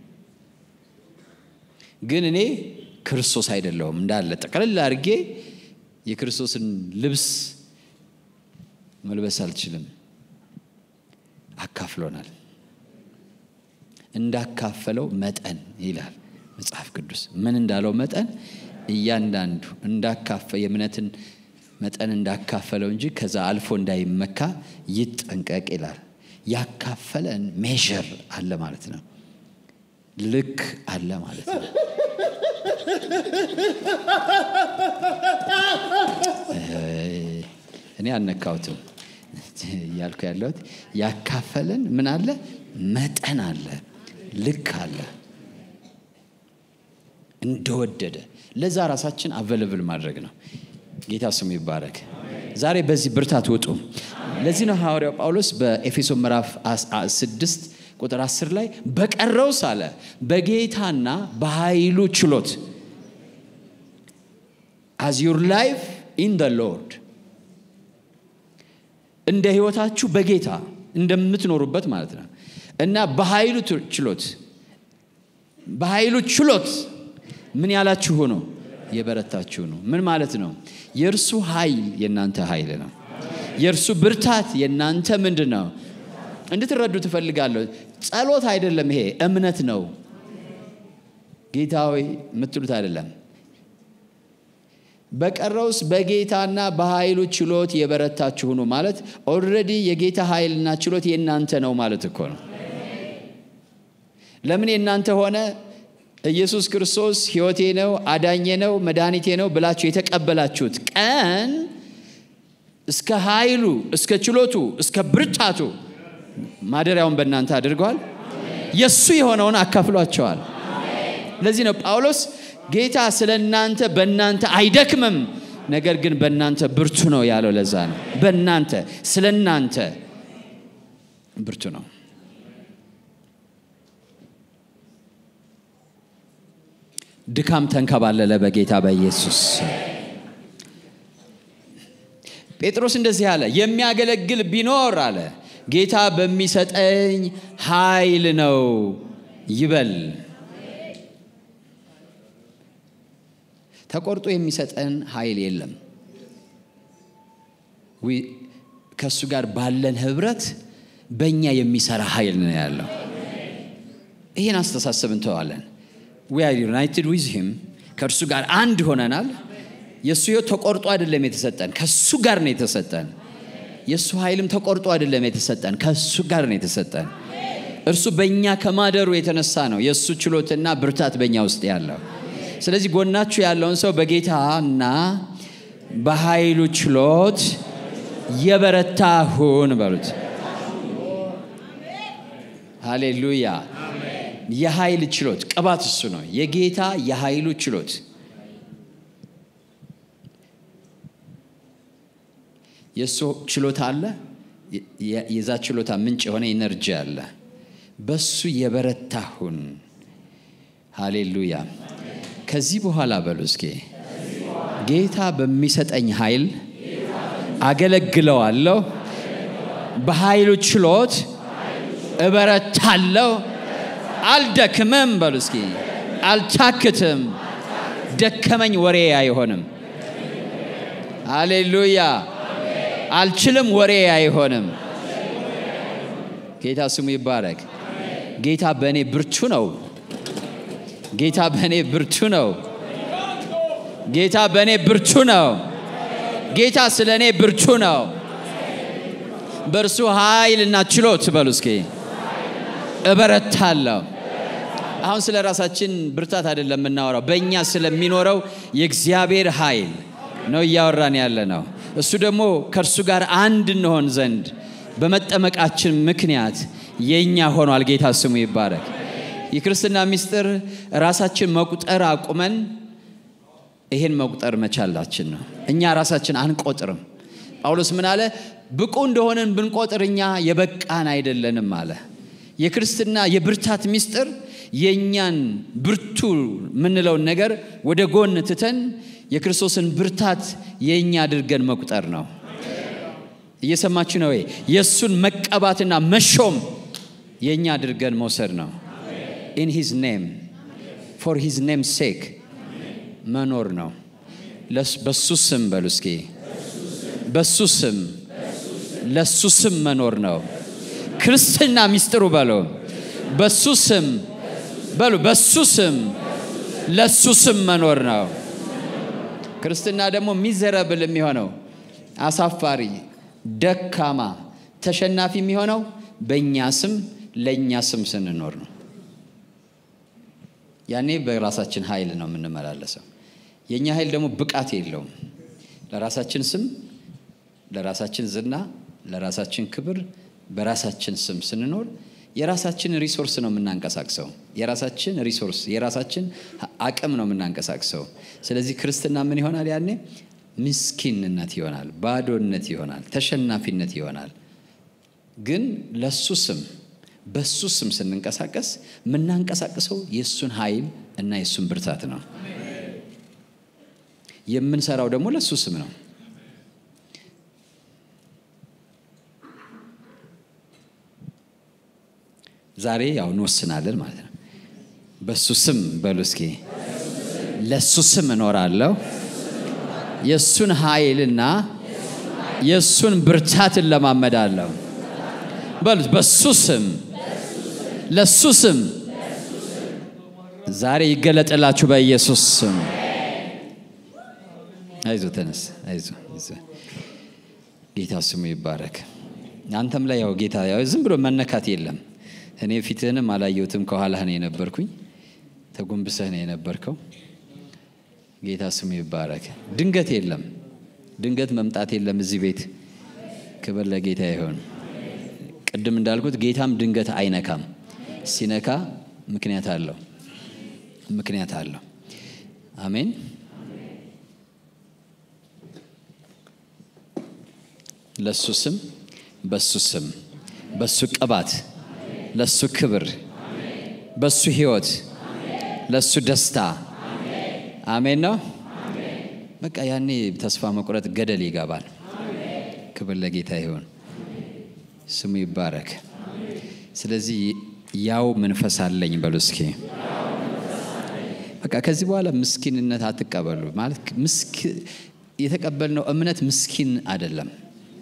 ግን እኔ ክርስቶስ አይደለሁም እንዳለ ጠቅልል አድርጌ የክርስቶስን ልብስ መልበስ አልችልም አካፍሎናል እንዳካፈለው መጠን ይላል መጽሐፍ ቅዱስ ምን እንዳለው መጠን እያንዳንዱ እንዳካፈ የእምነትን መጠን እንዳካፈለው እንጂ ከዛ አልፎ እንዳይመካ ይጠንቀቅ ይላል። ያካፈለን ሜዠር አለ ማለት ነው። ልክ አለ ማለት ነው። እኔ አነካውትም ያልኩ ያለሁት ያካፈለን ምን አለ? መጠን አለ፣ ልክ አለ፣ እንደወደደ ለዛ ራሳችን አቬለብል ማድረግ ነው። ጌታ ስሙ ይባረክ። ዛሬ በዚህ ብርታት ወጡ። ለዚህ ነው ሐዋርያው ጳውሎስ በኤፌሶን ምዕራፍ 6 ቁጥር 10 ላይ በቀረውስ አለ በጌታና በኃይሉ ችሎት as your life in the Lord እንደ ህይወታችሁ በጌታ እንደምትኖሩበት ማለት ነው። እና በኃይሉ ችሎት ምን ያላችሁ ሆኖ የበረታችሁ ነው። ምን ማለት ነው? የእርሱ ኃይል የናንተ ኃይል ነው። የእርሱ ብርታት የናንተ ምንድነው? እንድትረዱ ተፈልጋለሁ። ጸሎት አይደለም፣ ይሄ እምነት ነው። ጌታዊ ምትሉት አይደለም። በቀረውስ በጌታና በኃይሉ ችሎት የበረታችሁ ነው ማለት ኦልሬዲ የጌታ ኃይልና ችሎት የናንተ ነው ማለት እኮ ነው። ለምን የናንተ ሆነ? ኢየሱስ ክርስቶስ ሕይወቴ ነው፣ አዳኜ ነው፣ መድኃኒቴ ነው ብላችሁ የተቀበላችሁት ቀን እስከ ኃይሉ፣ እስከ ችሎቱ፣ እስከ ብርታቱ ማደሪያውን በእናንተ አድርጓል። የሱ የሆነውን አካፍሏቸዋል። ለዚህ ነው ጳውሎስ ጌታ ስለናንተ በእናንተ አይደክምም፣ ነገር ግን በእናንተ ብርቱ ነው ያለው። ለዛ ነው በእናንተ ስለናንተ ብርቱ ነው። ድካም ተንከባለለ በጌታ በኢየሱስ። ጴጥሮስ እንደዚህ አለ፣ የሚያገለግል ቢኖር አለ ጌታ በሚሰጠኝ ኃይል ነው ይበል። ተቆርጦ የሚሰጠን ኃይል የለም። ከሱ ጋር ባለን ህብረት በእኛ የሚሰራ ኃይል ነው ያለው። ይሄን አስተሳሰብ እንተዋለን። we are united with him ከእርሱ ጋር አንድ ሆነናል። የሱ ህይወት ተቆርጦ አይደለም የተሰጠን፣ ከሱ ጋር ነው የተሰጠን። የሱ ኃይልም ተቆርጦ አይደለም የተሰጠን፣ ከሱ ጋር ነው የተሰጠን። እርሱ በእኛ ከማደሩ የተነሳ ነው የሱ ችሎትና ብርታት በእኛ ውስጥ ያለው። ስለዚህ ጎናችሁ ያለውን ሰው በጌታና በኃይሉ ችሎት የበረታሁን በሉት። ሃሌሉያ። የኃይል ችሎት ቅባት እሱ ነው። የጌታ የኃይሉ ችሎት የሱ ችሎታ አለ። የዛ ችሎታ ምንጭ የሆነ ኢነርጂ አለ። በሱ የበረታሁን። ሃሌሉያ። ከዚህ በኋላ በሉ እስኪ ጌታ በሚሰጠኝ ኃይል አገለግለዋለሁ፣ በኃይሉ ችሎት እበረታለሁ፣ አልደክምም። በሉ እስኪ አልታክትም። ደከመኝ ወሬ አይሆንም። ሃሌሉያ። አልችልም ወሬ አይሆንም። ጌታ ስሙ ይባረክ። ጌታ በእኔ ብርቱ ነው። ጌታ በእኔ ብርቱ ነው። ጌታ በእኔ ብርቱ ነው። ጌታ ስለኔ ብርቱ ነው። በእርሱ ኃይልና ችሎት በሉ እስኪ እበረታለሁ። አሁን ስለ ራሳችን ብርታት አይደለም የምናወራው፣ በእኛ ስለሚኖረው የእግዚአብሔር ኃይል ነው እያወራን ያለ ነው። እሱ ደግሞ ከእርሱ ጋር አንድ እንሆን ዘንድ በመጠመቃችን ምክንያት የኛ ሆኗል። ጌታ ስሙ ይባረክ። የክርስትና ምስጢር ራሳችን መቁጠር አቁመን ይሄን መቁጠር መቻላችን ነው። እኛ ራሳችን አንቆጥርም። ጳውሎስ ምን አለ? ብቁ እንደሆነን ብንቆጥር እኛ የበቃን አይደለንም አለ። የክርስትና የብርታት ምስጢር የኛን ብርቱ ምንለውን ነገር ወደ ጎን ትተን የክርስቶስን ብርታት የኛ አድርገን መቁጠር ነው። እየሰማችሁ ነው ወይ? የሱን መቀባትና መሾም የኛ አድርገን መውሰድ ነው። in his name for his name's sake መኖር ነው። በሱ ስም በሉ እስኪ በሱ ስም ለሱ ስም መኖር ነው። ክርስትና ምስጢሩ በሉ በሱ ስም በሉ በሱ ስም ለሱ ስም መኖር ነው። ክርስትና ደግሞ ሚዘረብል የሚሆነው አሳፋሪ ደካማ ተሸናፊ የሚሆነው በእኛ ስም ለእኛ ስም ስንኖር ነው። ያኔ በራሳችን ኃይል ነው የምንመላለሰው። የኛ ኃይል ደግሞ ብቃት የለውም። ለራሳችን ስም ለራሳችን ዝና ለራሳችን ክብር በራሳችን ስም ስንኖር የራሳችን ሪሶርስ ነው የምናንቀሳቅሰው። የራሳችን ሪሶርስ የራሳችን አቅም ነው የምናንቀሳቅሰው። ስለዚህ ክርስትና ምን ይሆናል? ያኔ ምስኪንነት ይሆናል፣ ባዶነት ይሆናል፣ ተሸናፊነት ይሆናል። ግን ለሱ ስም በሱ ስም ስንንቀሳቀስ የምናንቀሳቅሰው የሱን ኃይል እና የሱን ብርታት ነው። የምንሰራው ደግሞ ለሱ ስም ነው። ዛሬ ያው እንወስናለን ማለት ነው። በሱ ስም በሉ እስኪ ለሱ ስም እኖራለሁ። የሱን ኃይልና የሱን ብርታትን ለማመዳለሁ። በሉ በሱ ስም ለሱ ስም ዛሬ ይገለጥላችሁ በኢየሱስ ስም። አይዞ ተነስ፣ አይዞ ጌታ ስሙ ይባረክ። አንተም ላይ ያው ጌታ ያው ዝም ብሎ መነካት የለም። እኔ ፊትህንም አላየሁትም፣ ከኋላህ ነው የነበርኩኝ፣ ተጎንብሰህ ነው የነበርከው። ጌታ ስሙ ይባረክ። ድንገት የለም፣ ድንገት መምጣት የለም እዚህ ቤት። ክብር ለጌታ ይሁን። ቅድም እንዳልኩት ጌታም ድንገት አይነካም። ሲነካ ምክንያት አለው፣ ምክንያት አለው። አሜን። ለሱ ስም በሱ ስም በሱ ቅባት ለሱ ክብር በሱ ሕይወት ለሱ ደስታ አሜን ነው። በቃ ያኔ ተስፋ መቁረጥ ገደል ይገባል። ክብር ለጌታ ይሁን፣ ስሙ ይባረክ። ስለዚህ ያው መንፈስ አለኝ በሉ እስኪ። በቃ ከዚህ በኋላ ምስኪንነት አትቀበሉ። ማለት የተቀበልነው እምነት ምስኪን አይደለም።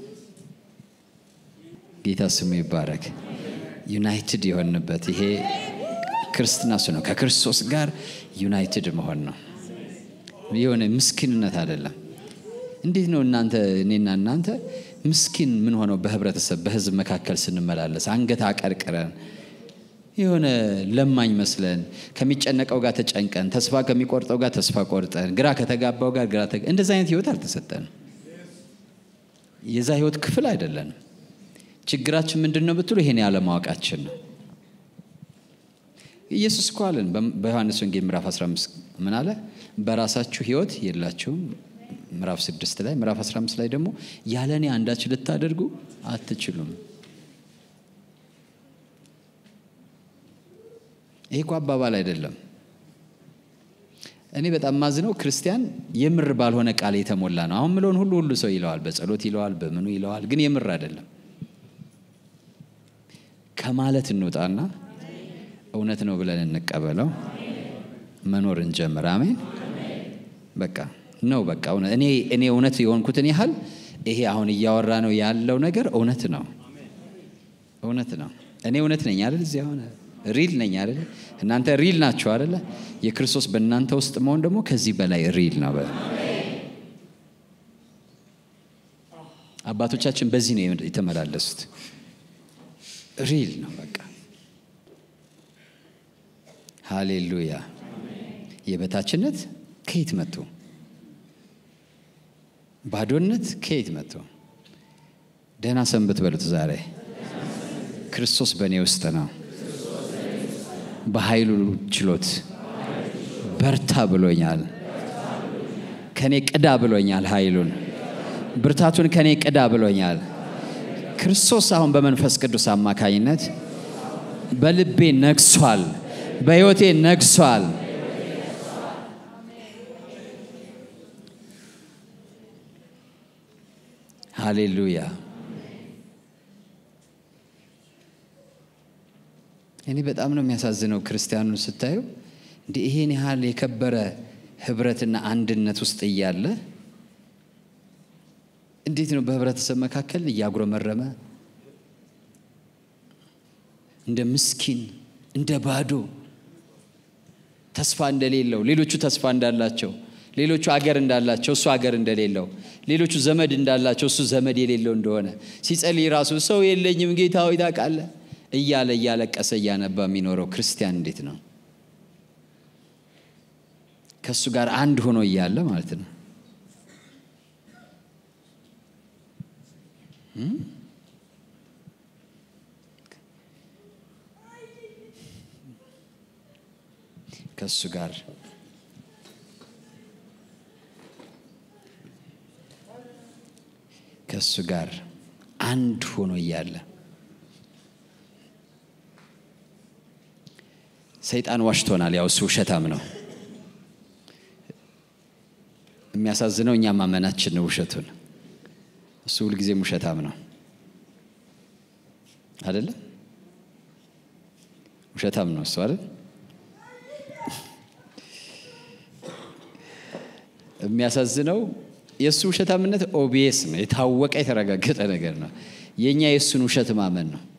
ጌታ ስሙ ይባረክ። ዩናይትድ የሆንበት ይሄ ክርስትና ነው። ከክርስቶስ ጋር ዩናይትድ መሆን ነው። የሆነ ምስኪንነት አይደለም። እንዴት ነው እናንተ እኔና እናንተ ምስኪን ምን ሆነው በህብረተሰብ በህዝብ መካከል ስንመላለስ አንገት አቀርቅረን የሆነ ለማኝ መስለን ከሚጨነቀው ጋር ተጨንቀን ተስፋ ከሚቆርጠው ጋር ተስፋ ቆርጠን ግራ ከተጋባው ጋር ግራ እንደዛ አይነት ህይወት አልተሰጠንም። የዛ ህይወት ክፍል አይደለም። ችግራችን ምንድነው ብትሉ ይሄን ያለ ማወቃችን ነው። ኢየሱስ ቃልን በዮሐንስ ወንጌል ምዕራፍ 15 ምን አለ? በራሳችሁ ህይወት የላችሁም። ምዕራፍ 6 ላይ ምዕራፍ 15 ላይ ደግሞ ያለኔ አንዳች ልታደርጉ አትችሉም። ይሄ እኮ አባባል አይደለም። እኔ በጣም ማዝነው ክርስቲያን የምር ባልሆነ ቃል የተሞላ ነው። አሁን ምሎን ሁሉ ሰው ይለዋል፣ በጸሎት ይለዋል፣ በምኑ ይለዋል፣ ግን የምር አይደለም። ከማለት እንውጣና እውነት ነው ብለን እንቀበለው፣ መኖር እንጀምር። አሜን። በቃ ነው በቃ እኔ እውነት የሆንኩትን ያህል ይሄ አሁን እያወራ ነው ያለው ነገር እውነት ነው፣ እውነት ነው። እኔ እውነት ነኝ አይደል? እዚህ አሁን ሪል ነኝ አይደል? እናንተ ሪል ናችሁ አይደል? የክርስቶስ በእናንተ ውስጥ መሆን ደግሞ ከዚህ በላይ ሪል ነው። አባቶቻችን በዚህ ነው የተመላለሱት። ሪል ነው በቃ። ሃሌሉያ። የበታችነት ከየት መጥቶ? ባዶነት ከየት መጥቶ? ደህና ሰንበት በሉት ዛሬ። ክርስቶስ በእኔ ውስጥ ነው፣ በኃይሉ ችሎት በርታ ብሎኛል። ከኔ ቅዳ ብሎኛል። ኃይሉን ብርታቱን ከኔ ቅዳ ብሎኛል። ክርስቶስ አሁን በመንፈስ ቅዱስ አማካኝነት በልቤ ነግሷል፣ በሕይወቴ ነግሷል። ሃሌሉያ። እኔ በጣም ነው የሚያሳዝነው ክርስቲያኑን ስታዩ እንዴ ይሄን ያህል የከበረ ህብረትና አንድነት ውስጥ እያለ እንዴት ነው በህብረተሰብ መካከል እያጉረመረመ እንደ ምስኪን እንደ ባዶ ተስፋ እንደሌለው ሌሎቹ ተስፋ እንዳላቸው ሌሎቹ አገር እንዳላቸው እሱ አገር እንደሌለው ሌሎቹ ዘመድ እንዳላቸው እሱ ዘመድ የሌለው እንደሆነ ሲጸልይ ራሱ ሰው የለኝም ጌታ ሆይ ታውቃለህ እያለ እያለቀሰ እያነባ የሚኖረው ክርስቲያን እንዴት ነው? ከሱ ጋር አንድ ሆኖ እያለ ማለት ነው። ከሱ ጋር አንድ ሆኖ እያለ ሰይጣን ዋሽቶናል። ያው እሱ ውሸታም ነው። የሚያሳዝነው እኛ ማመናችን ነው ውሸቱን። እሱ ሁሉ ጊዜ ውሸታም ነው አይደል? ውሸታም ነው እሱ አይደል? የሚያሳዝነው የሱ ውሸታምነት ኦቢኤስ ነው፣ የታወቀ የተረጋገጠ ነገር ነው። የኛ የሱን ውሸት ማመን ነው።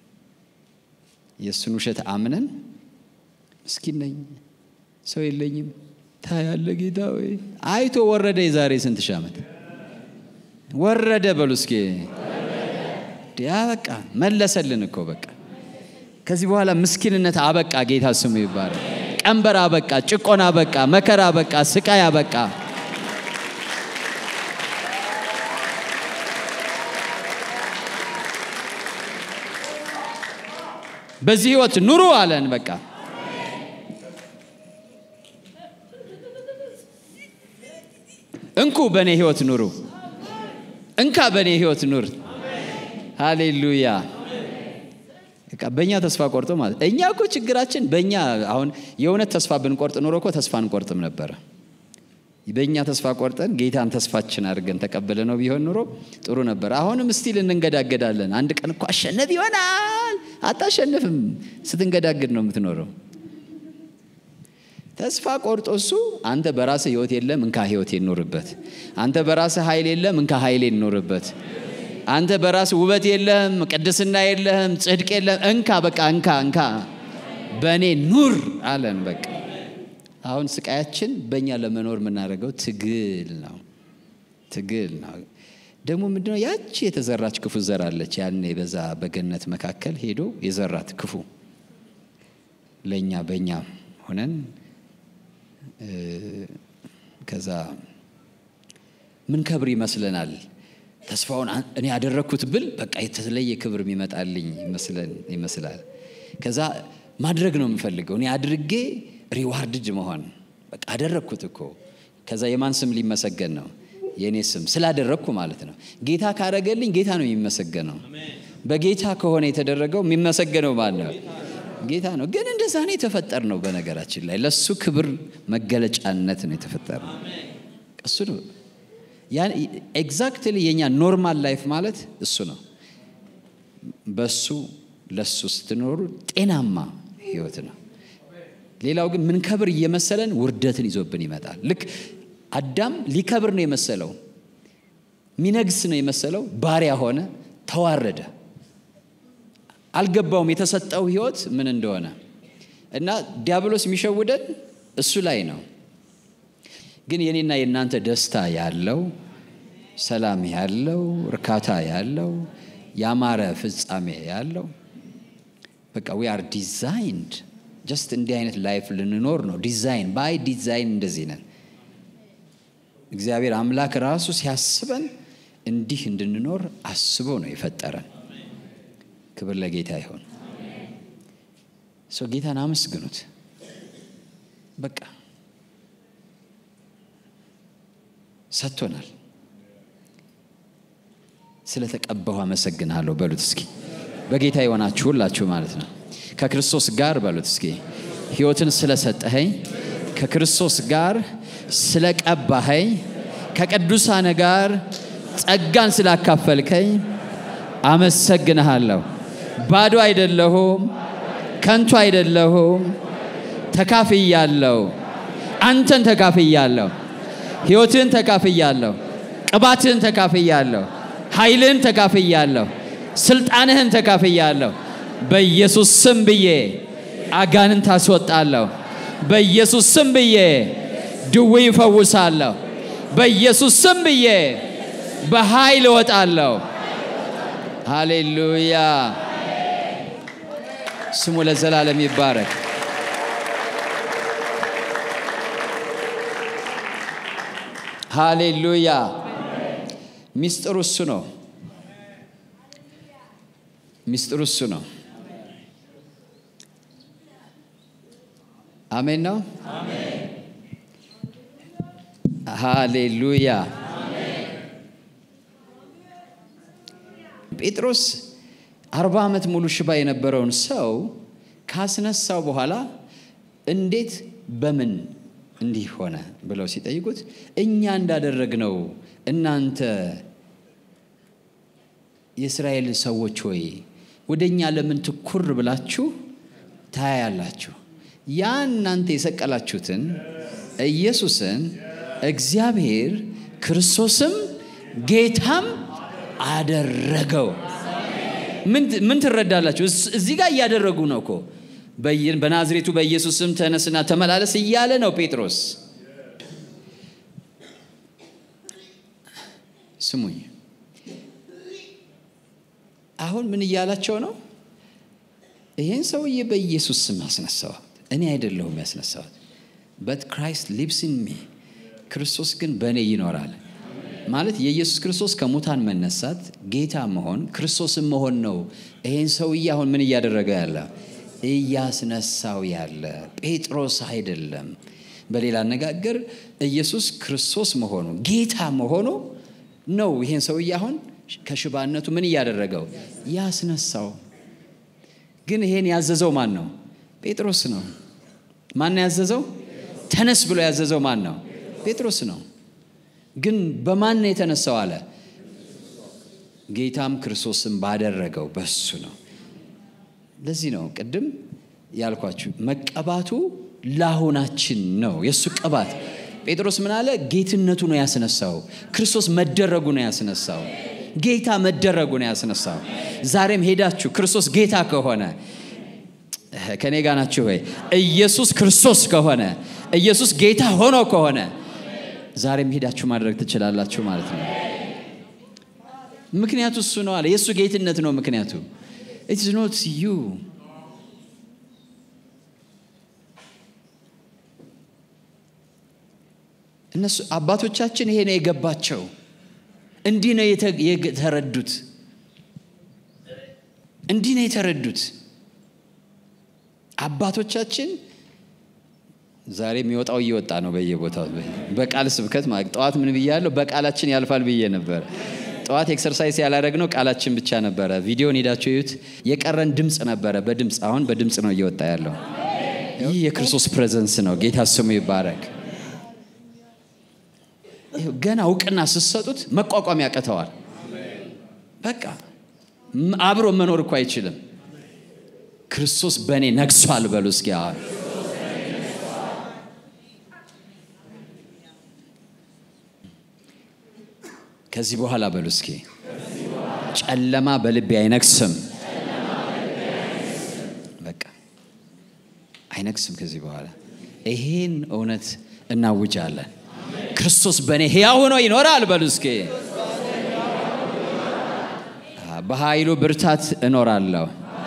የሱን ውሸት አምነን ምስኪን ነኝ ሰው የለኝም ታያለ ጌታ ወይ አይቶ ወረደ። የዛሬ ስንት ሺህ ዓመት ወረደ በሉ እስኪ። ያ በቃ መለሰልን እኮ በቃ። ከዚህ በኋላ ምስኪንነት አበቃ። ጌታ ስሙ ይባረክ። ቀንበር አበቃ፣ ጭቆና አበቃ፣ መከራ አበቃ፣ ስቃይ አበቃ። በዚህ ህይወት ኑሩ አለን በቃ። እንኩ በኔ ህይወት ኑሩ፣ እንካ በኔ ህይወት ኑር። ሃሌሉያ። በቃ በእኛ ተስፋ ቆርጦ ማለት እኛ እኮ ችግራችን በእኛ አሁን የእውነት ተስፋ ብንቆርጥ ኑሮ እኮ ተስፋ እንቆርጥም ነበር። በእኛ ተስፋ ቆርጠን ጌታን ተስፋችን አድርገን ተቀበለ ነው ቢሆን ኑሮ ጥሩ ነበር። አሁንም ስቲል እንንገዳገዳለን። አንድ ቀን እኮ አሸነፍ ይሆናል። አታሸንፍም። ስትንገዳገድ ነው የምትኖረው። ተስፋ ቆርጦ እሱ አንተ በራስህ ህይወት የለም እንካ ህይወት ይኖርበት። አንተ በራስህ ኃይል የለም እንካ ኃይል ይኖርበት። አንተ በራስህ ውበት የለም ቅድስና የለም ጽድቅ የለም እንካ በቃ እንካ በኔ ኑር አለን በቃ። አሁን ስቃያችን በእኛ ለመኖር የምናደርገው ትግል ነው። ደግሞ ምንድነው? ያቺ የተዘራች ክፉ ዘር አለች። ያኔ በዛ በገነት መካከል ሄዶ የዘራት ክፉ ለኛ በእኛ ሆነን ከዛ ምን ከብር ይመስለናል። ተስፋውን እኔ ያደረኩት ብል በቃ የተለየ ክብር የሚመጣልኝ ይመስላል። ከዛ ማድረግ ነው የምፈልገው እኔ አድርጌ ሪዋርድድ መሆን በቃ አደረኩት እኮ። ከዛ የማን ስም ሊመሰገን ነው? የኔ ስም ስላደረኩ ማለት ነው። ጌታ ካረገልኝ ጌታ ነው የሚመሰገነው። በጌታ ከሆነ የተደረገው የሚመሰገነው ማለት ነው ጌታ ነው። ግን እንደዛ ነው የተፈጠርነው። በነገራችን ላይ ለሱ ክብር መገለጫነት ነው የተፈጠርነው። እሱ ነው ያን ኤግዛክትሊ የኛ ኖርማል ላይፍ ማለት እሱ ነው። በሱ ለሱ ስትኖሩ ጤናማ ህይወት ነው። ሌላው ግን ምን ከብር እየመሰለን ውርደትን ይዞብን ይመጣል። ልክ አዳም ሊከብር ነው የመሰለው፣ ሚነግስ ነው የመሰለው፣ ባሪያ ሆነ፣ ተዋረደ። አልገባውም የተሰጠው ህይወት ምን እንደሆነ። እና ዲያብሎስ የሚሸውደን እሱ ላይ ነው። ግን የኔና የናንተ ደስታ ያለው፣ ሰላም ያለው፣ እርካታ ያለው፣ ያማረ ፍጻሜ ያለው በቃ we are designed just እንዲህ አይነት ላይፍ ልንኖር ነው። ዲዛይን ባይ ዲዛይን እንደዚህ ነን። እግዚአብሔር አምላክ ራሱ ሲያስበን እንዲህ እንድንኖር አስቦ ነው የፈጠረን። ክብር ለጌታ ይሁን። ጌታን አመስግኑት በቃ ሰጥቶናል። ስለተቀባው አመሰግናለሁ በሉት እስኪ። በጌታ የሆናችሁ ሁላችሁ ማለት ነው። ከክርስቶስ ጋር በሉት እስኪ ሕይወትን ስለሰጠኸኝ፣ ከክርስቶስ ጋር ስለቀባኸኝ፣ ከቅዱሳን ጋር ጸጋን ስላካፈልከኝ አመሰግናለሁ። ባዶ አይደለሁም፣ ከንቱ አይደለሁም፣ ተካፍያለሁ። አንተን ተካፍያለሁ፣ ሕይወትን ተካፍያለሁ፣ ቅባትን ተካፍያለሁ፣ ኃይልን ተካፍያለሁ፣ ስልጣንህን ተካፍያለሁ። በኢየሱስ ስም ብዬ አጋንንት አስወጣለሁ። በኢየሱስ ስም ብዬ ድዌ ይፈውሳለሁ በኢየሱስ ስም ብዬ በኃይል እወጣለሁ ሃሌሉያ ስሙ ለዘላለም ይባረክ ሃሌሉያ ሚስጥሩ እሱ ነው አሜን ነው አሜን ሃሌሉያ ጴጥሮስ 40 ዓመት ሙሉ ሽባ የነበረውን ሰው ካስነሳው በኋላ እንዴት በምን እንዲህ ሆነ ብለው ሲጠይቁት እኛ እንዳደረግነው እናንተ የእስራኤል ሰዎች ሆይ ወደኛ ለምን ትኩር ብላችሁ ታያላችሁ ያን እናንተ የሰቀላችሁትን ኢየሱስን እግዚአብሔር ክርስቶስም ጌታም አደረገው ምን ትረዳላችሁ እዚህ ጋር ያደረጉ ነው እኮ በናዝሬቱ በኢየሱስም ተነስና ተመላለስ እያለ ነው ጴጥሮስ ስሙኝ አሁን ምን ይያላቸው ነው ይሄን ሰውዬ በኢየሱስ ስም አስነሳው እኔ አይደለሁም ያስነሳው but Christ lives in me ክርስቶስ ግን በእኔ ይኖራል ማለት የኢየሱስ ክርስቶስ ከሙታን መነሳት ጌታ መሆን ክርስቶስም መሆን ነው ይሄን ሰውዬ አሁን ምን ያደረገ ያለ እያስነሳው ያለ ጴጥሮስ አይደለም በሌላ አነጋገር ኢየሱስ ክርስቶስ መሆኑ ጌታ መሆኑ ነው ይሄን ሰውዬ አሁን ከሽባነቱ ምን ያደረገው ያስነሳው ግን ይሄን ያዘዘው ማን ነው ጴጥሮስ ነው ማን ያዘዘው ተነስ ብሎ ያዘዘው ማን ነው ጴጥሮስ ነው ግን በማን ነው የተነሳው አለ ጌታም ክርስቶስም ባደረገው በሱ ነው ለዚህ ነው ቅድም ያልኳችሁ መቀባቱ ላሁናችን ነው የሱ ቀባት ጴጥሮስ ምን አለ ጌትነቱ ነው ያስነሳው ክርስቶስ መደረጉ ነው ያስነሳው ጌታ መደረጉ ነው ያስነሳው ዛሬም ሄዳችሁ ክርስቶስ ጌታ ከሆነ ከኔ ጋር ናችሁ ወይ ኢየሱስ ክርስቶስ ከሆነ ኢየሱስ ጌታ ሆኖ ከሆነ ዛሬም ሄዳችሁ ማድረግ ትችላላችሁ ማለት ነው ምክንያቱ እሱ ነው አለ የሱ ጌትነት ነው ምክንያቱ it is not you እነሱ አባቶቻችን ይሄ ነው የገባቸው እንዲህ ነው የተረዱት አባቶቻችን ዛሬ የሚወጣው እየወጣ ነው በየቦታው በቃል ስብከት ማለት ጧት ምን ብያለሁ በቃላችን ያልፋል ብዬ ነበር ጧት ኤክሰርሳይዝ ያላረግነው ቃላችን ብቻ ነበር ቪዲዮን ሄዳችሁ እዩት የቀረን ድምጽ ነበር በድምጽ አሁን በድምጽ ነው እየወጣ ያለው ይህ የክርስቶስ ፕሬዘንስ ነው ጌታ ስሙ ይባረክ ገና እውቅና ሲሰጡት መቋቋም ያቀተዋል በቃ አብሮ መኖር እኮ አይችልም ክርስቶስ በእኔ ነግሷል በሉ እስኪ ከዚህ በኋላ በሉ እስኪ ጨለማ በልቤ አይነግስም በቃ አይነግስም ከዚህ በኋላ ይሄን እውነት እናውጃለን ክርስቶስ በእኔ ሕያው ሆኖ ይኖራል በሉ እስኪ በኃይሉ ብርታት እኖራለሁ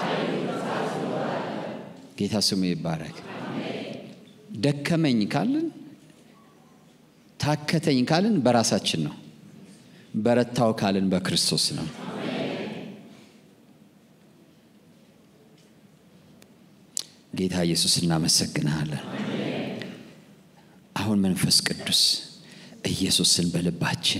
ጌታ ስሙ ይባረክ ደከመኝ ካልን ታከተኝ ካልን በራሳችን ነው በረታው ካልን በክርስቶስ ነው ጌታ ኢየሱስ እናመሰግናለን አሁን መንፈስ ቅዱስ ኢየሱስን በልባችን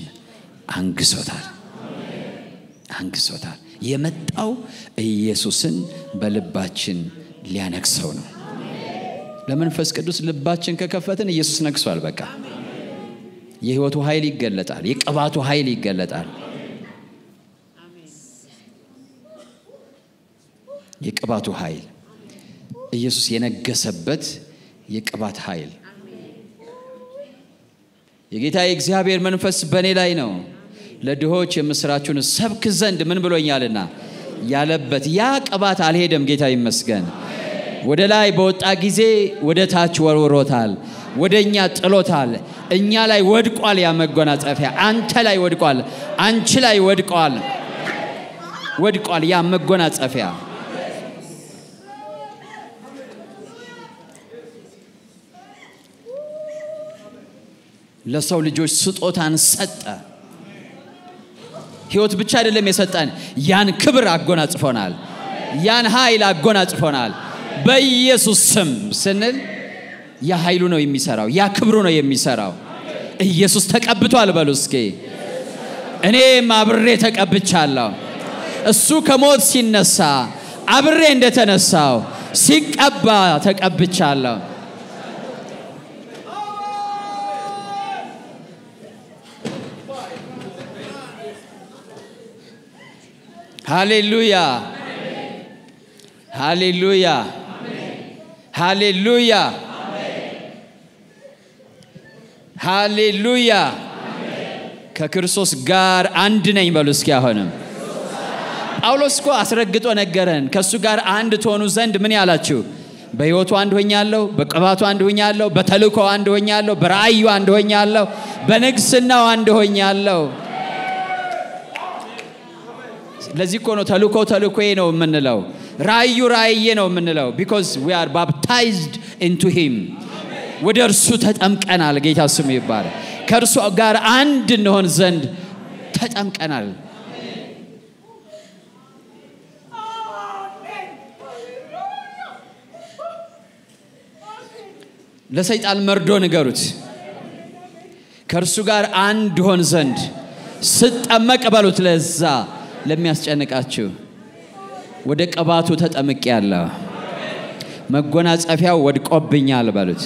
አንግሶታል የመጣው ኢየሱስን በልባችን ሊያነግሰው ነው ለመንፈስ ቅዱስ ልባችን ከከፈትን ኢየሱስ ነግሷል በቃ የህይወቱ ኃይል ይገለጣል የቅባቱ ኃይል ይገለጣል የቅባቱ ኃይል ኢየሱስ የነገሰበት የቅባት ኃይል የጌታ የእግዚአብሔር መንፈስ በእኔ ላይ ነው ለድሆች የምስራቹን ሰብክ ዘንድ ምን ብሎኛልና ያለበት ያ ቅባት አልሄደም ጌታ ይመስገን ወደ ላይ በወጣ ጊዜ ወደ ታች ወርውሮታል ወደኛ ጥሎታል እኛ ላይ ወድቋል ያ መጎናጸፊያ አንተ ላይ ወድቋል አንቺ ላይ ወድቋል ያ መጎናጸፊያ ለሰው ልጆች ስጦታን ሰጠ ሕይወት ብቻ አይደለም የሰጠን ያን ክብር አጎናጽፎናል ያን ኃይል አጎናጽፎናል በኢየሱስ ስም ስንል ያ ኃይሉ ነው የሚሰራው ያ ክብሩ ነው የሚሰራው ኢየሱስ ተቀብቷል በሉ እስኪ እኔም አብሬ ተቀብቻለሁ እሱ ከሞት ሲነሳ አብሬ እንደተነሳው ሲቀባ ተቀብቻለሁ ሃሌሉያ ሃሌሉያ ሃሌሉያ ሃሌሉያ ከክርስቶስ ጋር አንድ ነኝ በሉ እስኪ አሁንም ጳውሎስ እኮ አስረግጦ ነገረን ከሱ ጋር አንድ ትሆኑ ዘንድ ምን ያላችሁ በሕይወቱ አንድ ሆኛለሁ በቅባቱ አንድ ሆኛለሁ በተልእኮ አንድ ሆኛለሁ በራእዩ አንድ ሆኛለሁ በንግስናው አንድ ሆኛለሁ ለዚህ እኮ ነው ተልእኮዬ ነው የምንለው ራእዩ ራእዬ ነው የምንለው because we are baptized into him ወደ እርሱ ተጠምቀናል ጌታ ስሙ ይባረክ ከእርሱ ጋር አንድ እንሆን ዘንድ ተጠምቀናል ለሰይጣን መርዶ ንገሩት ከእርሱ ጋር አንድ ሆን ዘንድ ስጠመቅ በሉት ለዛ ለሚያስጨንቃችሁ ወደ ቅባቱ ተጠምቄያለሁ መጎናጸፊያው ወድቆብኛል በሉት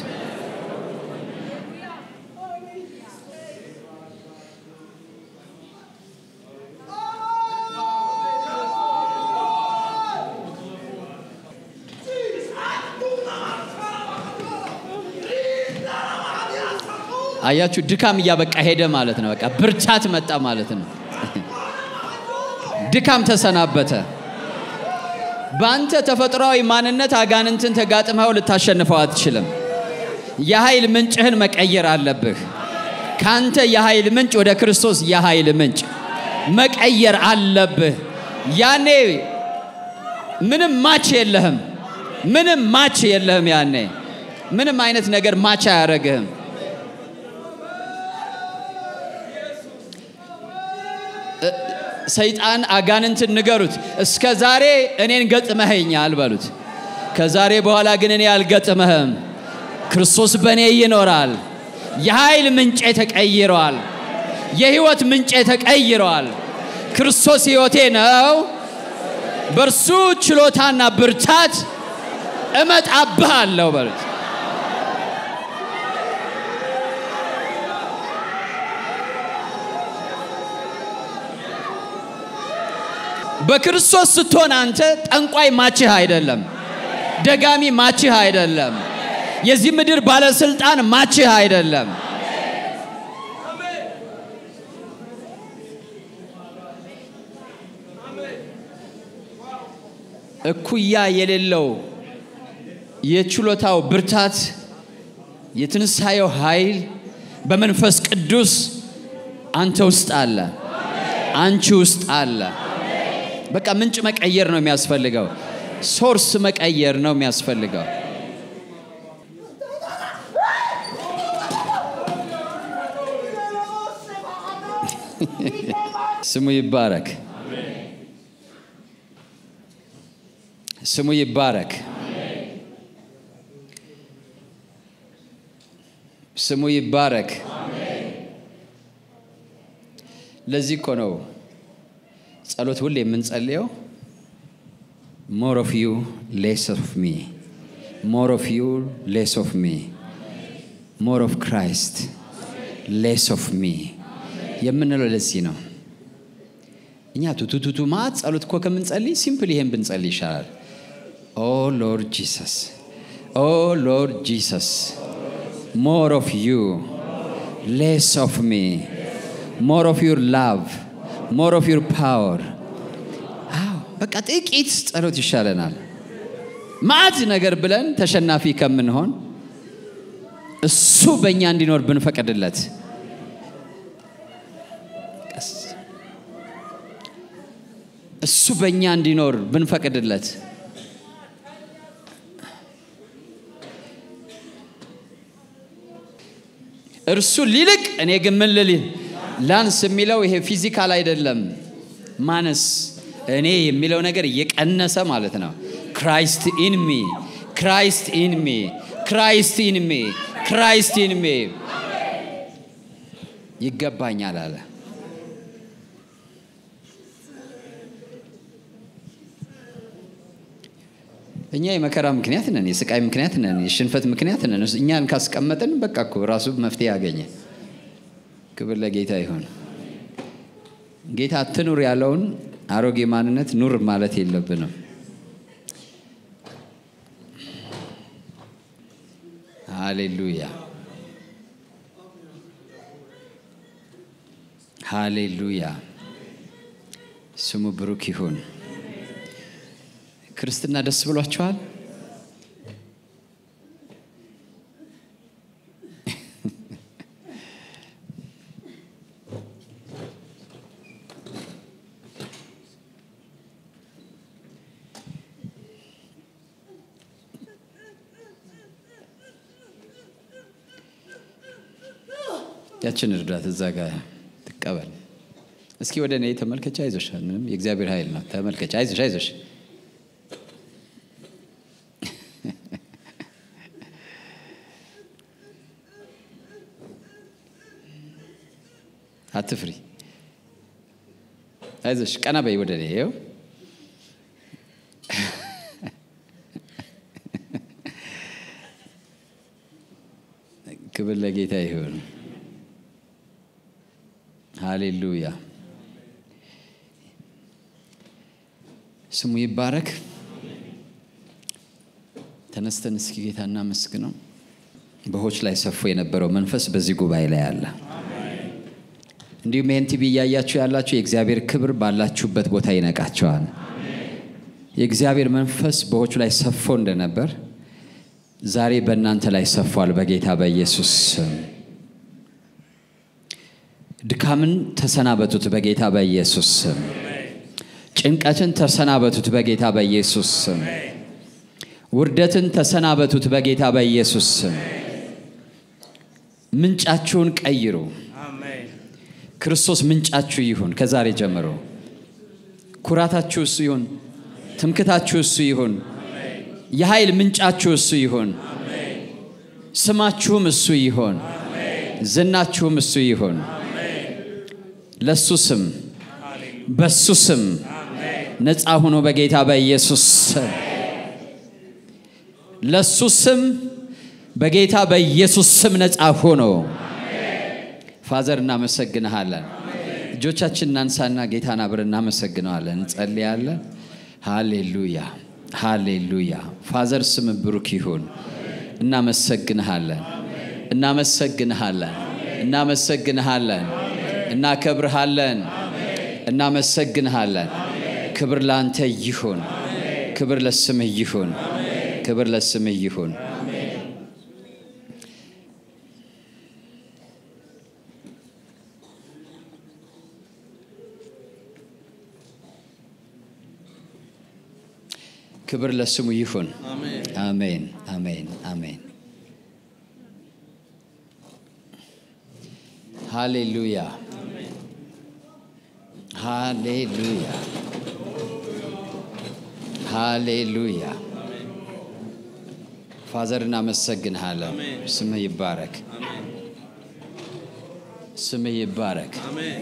አያችሁ ድካም ያበቃ ሄደ ማለት ነው በቃ ብርታት መጣ ማለት ነው ድካም ተሰናበተ ባንተ ተፈጥሯዊ ማንነት አጋንንትን ተጋጥመው ልታሸንፈው አትችልም የኃይል ምንጭህን መቀየር አለብህ ካንተ የኃይል ምንጭ ወደ ክርስቶስ የኃይል ምንጭ መቀየር አለብህ ያኔ ምንም ማች የለህም ያኔ ምንም አይነት ነገር ማች አያረግህም ሰይጣን አጋንንትን ንገሩት እስከ ዛሬ እኔን ገጥመኸኛል በሉት ከዛሬ በኋላ ግን እኔ አልገጥመህም ክርስቶስ በእኔ ይኖራል የኃይል ምንጭ ተቀይሯል የሕይወት ምንጭ ተቀይሯል ክርስቶስ ሕይወቴ ነው በርሱ ችሎታና ብርታት እመጣብሃለሁ በሉት በክርስቶስ ስትሆን አንተ ጠንቋይ ማችህ አይደለም ደጋሚ ማችህ አይደለም የዚህ ምድር ባለስልጣን ማችህ አይደለም እኩያ የሌለው የችሎታው ብርታት የትንሳኤው ኃይል በመንፈስ ቅዱስ አንተ ውስጥ አለ አንቺ ውስጥ አለ በቃ ምንጭ መቀየር ነው የሚያስፈልገው ሶርስ መቀየር ነው የሚያስፈልገው ስሙ ይባረክ ስሙ ይባረክ ስሙ ይባረክ ለዚህ እኮ ነው ጸሎት ሁሌ የምንጸልየው more of you less of me more of you less of me more of Christ less of me የምንለው ለዚህ ነው እኛ ቱቱቱቱ ማት ጸሎት እኮ ከምንጸልይ ሲምፕል ይሄን ብንጸልይ ይሻላል oh Lord Jesus more of you less of me more of your love more of your power በቃ ጥቂት ጸሎት ይሻለናል ማት ነገር ብለን ተሸናፊ ከምንሆን እሱ በእኛ እንዲኖር ብንፈቅድለት እሱ በእኛ እንዲኖር ብንፈቅድለት እርሱ ሊልቅ እኔ ግን ምን ልል ላንስ የሚለው ይሄ ፊዚካል አይደለም ማነስ እኔ የሚለው ነገር እየቀነሰ ማለት ነው Christ in me Christ in me Christ in me Christ in me ይገባኛል አለ እኛ የመከራ ምክንያት ነን የስቃይ ምክንያት ነን የሽንፈት ምክንያት ነን እኛን ካስቀመጠን በቃ እኮ ራሱ መፍትሄ ያገኘ ክብር ለጌታ ይሁን ጌታ አትኑር ያለውን አሮጌ ማንነት ኑር ማለት የለብንም ሃሌሉያ ሃሌሉያ ስሙ ብሩክ ይሁን ክርስትና ደስ ብሏችኋል ያችን እርዳት እዛ ጋር ተቀበል እስኪ ወደ እኔ ተመልከች አይዞሽ ምንም የእግዚአብሔር ኃይል ነው ተመልከች አይዞሽ አይዞሽ አትፍሪ አይዞሽ ቀና በይ ወደ እኔ ይኸው ክብር ለጌታ ይሁን ሃሌሉያ ስሙ ይባረክ ተነስተን እስኪ ጌታ እናመስግነው በሆች ላይ ሰፎ የነበረው መንፈስ በዚህ ጉባኤ ላይ አለ እንዲሁም ቲቪ ያያችሁ ያላችሁ የእግዚአብሔር ክብር ባላችሁበት ቦታ ይነቃቸዋል የእግዚአብሔር መንፈስ በሆች ላይ ሰፎ እንደነበር ዛሬ በእናንተ ላይ ሰፏል በጌታ በኢየሱስ ስም ድካምን ተሰናበቱት በጌታ በኢየሱስ ስም ጭንቀትን ተሰናበቱት በጌታ በኢየሱስ ስም ውርደትን ተሰናበቱት በጌታ በኢየሱስ ስም ምንጫችሁን ቀይሩ ክርስቶስ ምንጫችሁ ይሁን ከዛሬ ጀምሮ ኩራታችሁ እሱ ይሁን ትምክታችሁ እሱ ይሁን የኃይል ምንጫችሁ እሱ ይሁን ስማችሁም እሱ ይሁን ዝናችሁም እሱ ይሁን ለሱ ስም በሱ ስም ነፃ ሆኖ በጌታ በኢየሱስ ስም ለሱ ስም በጌታ በኢየሱስ ስም ነፃ ሆኖ ፋዘር እናመሰግንሃለን እጆቻችንን እናንሳና ጌታን አብረን እናመሰግነዋለን እንጸልያለን ሃሌሉያ ሃሌሉያ ፋዘር ስም ብሩክ ይሁን እናመሰግንሃለን እናመሰግንሃለን እናመሰግንሃለን እናከብርሃለን እናመሰግንሃለን ክብር ላንተ ይሁን ክብር ለስምህ ይሁን ክብር ለስምህ ይሁን ክብር ለስሙ ይሁን አሜን አሜን አሜን ሃሌሉያ ሃሌሉያ ሃሌሉያ ፋዘር እናመሰግንሃለን ስምህ ይባረክ ስምህ ይባረክ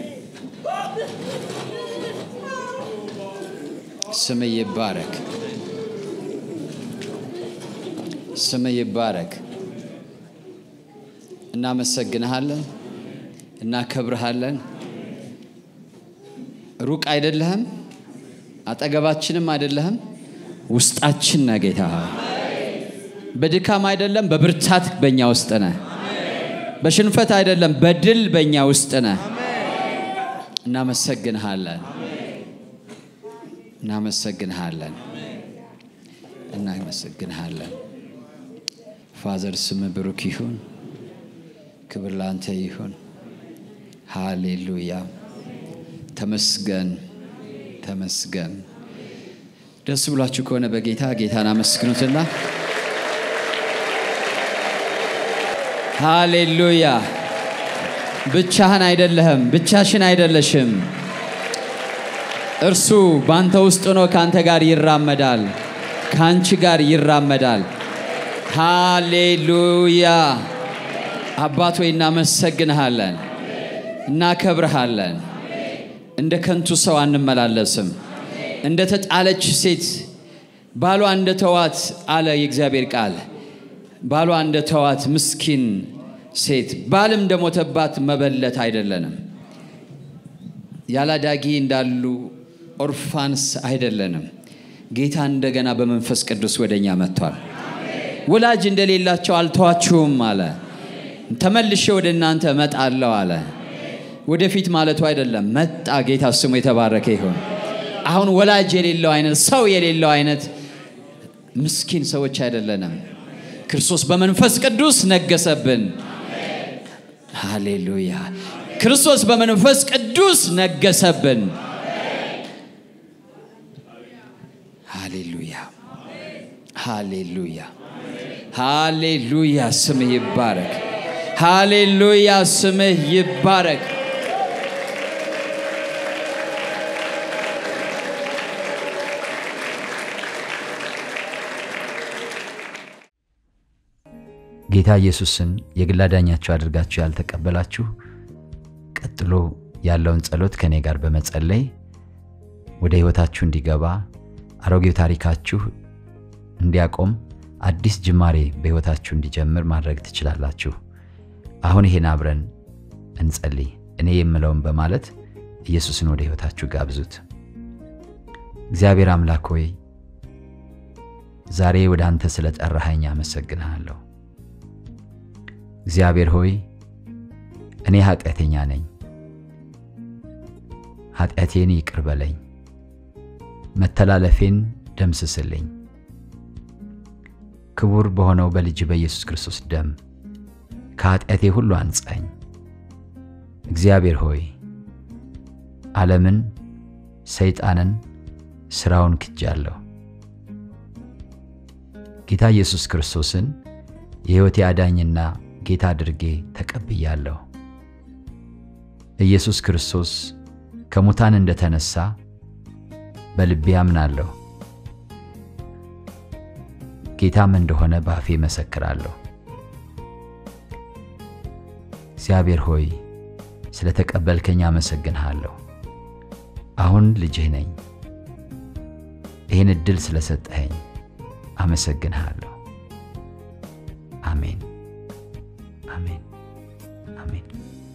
ስምህ ይባረክ ስምህ ይባረክ እናመሰግንሃለን እናከብርሃለን ሩቅ አይደለህም አጠገባችንም አይደለህም ውስጣችን ነህ ጌታ በድካም አይደለም በብርታት በእኛ ውስጥ ነህ በሽንፈት አይደለም በድል በእኛ ውስጥ ነህ እናመሰግንሃለን እናመሰግንሃለን እናመሰግንሃለን ፋዘር ስም ብሩክ ይሁን ክብር ላንተ ይሁን። ሃሌሉያ። ተመስገን ተመስገን። ደስ ብሏችሁ ከሆነ በጌታ ጌታን አመስግኑትና ሃሌሉያ። ብቻህን አይደለህም፣ ብቻሽን አይደለሽም። እርሱ ባንተ ውስጥ ሆኖ ካንተ ጋር ይራመዳል፣ ካንቺ ጋር ይራመዳል። ሃሌሉያ። አባት ሆይ እናመሰግንሃለን፣ እናከብርሃለን። እንደ ከንቱ ሰው አንመላለስም። እንደ ተጣለች ሴት ባሏ እንደ ተዋት አለ የእግዚአብሔር ቃል። ባሏ እንደ ተዋት ምስኪን ሴት ባልም እንደሞተባት መበለት አይደለንም። ያላዳጊ እንዳሉ ኦርፋንስ አይደለንም። ጌታ እንደገና በመንፈስ ቅዱስ ወደኛ መጥቷል። ወላጅ እንደሌላቸው አልተዋችሁም አለ። ተመልሼ ወደ እናንተ መጣለሁ አለ። ወደፊት ማለቱ አይደለም፣ መጣ። ጌታ ስሙ የተባረከ ይሁን። አሁን ወላጅ የሌለው አይነት ሰው የሌለው አይነት ምስኪን ሰዎች አይደለንም። ክርስቶስ በመንፈስ ቅዱስ ነገሰብን። ሃሌሉያ። ክርስቶስ በመንፈስ ቅዱስ ነገሰብን። ሃሌሉያ ሃሌሉያ ሃሌሉያ። ስምህ ይባረክ። ሃሌሉያ። ስምህ ይባረክ። ጌታ ኢየሱስን የግል አዳኛችሁ አድርጋችሁ ያልተቀበላችሁ ቀጥሎ ያለውን ጸሎት ከኔ ጋር በመጸለይ ወደ ሕይወታችሁ እንዲገባ አሮጌው ታሪካችሁ እንዲያቆም አዲስ ጅማሬ በሕይወታችሁ እንዲጀምር ማድረግ ትችላላችሁ። አሁን ይሄን አብረን እንጸልይ። እኔ የምለውን በማለት ኢየሱስን ወደ ሕይወታችሁ ጋብዙት። እግዚአብሔር አምላክ ሆይ ዛሬ ወደ አንተ ስለጠራኸኝ አመሰግንሃለሁ። እግዚአብሔር ሆይ እኔ ኃጢአተኛ ነኝ። ኃጢአቴን ይቅር በለኝ፣ መተላለፌን ደምስስልኝ። ክቡር በሆነው በልጅ በኢየሱስ ክርስቶስ ደም ከኃጢአቴ ሁሉ አንጻኝ። እግዚአብሔር ሆይ ዓለምን፣ ሰይጣንን፣ ሥራውን ክጃለሁ። ጌታ ኢየሱስ ክርስቶስን የሕይወቴ አዳኝና ጌታ አድርጌ ተቀብያለሁ። ኢየሱስ ክርስቶስ ከሙታን እንደተነሳ በልቤ አምናለሁ። ጌታም እንደሆነ በአፌ መሰክራለሁ። እግዚአብሔር ሆይ ስለተቀበልከኝ አመሰግንሃለሁ። አሁን ልጅህ ነኝ። ይህን ዕድል ስለሰጠኸኝ አመሰግንሃለሁ። አሜን አሜን አሜን።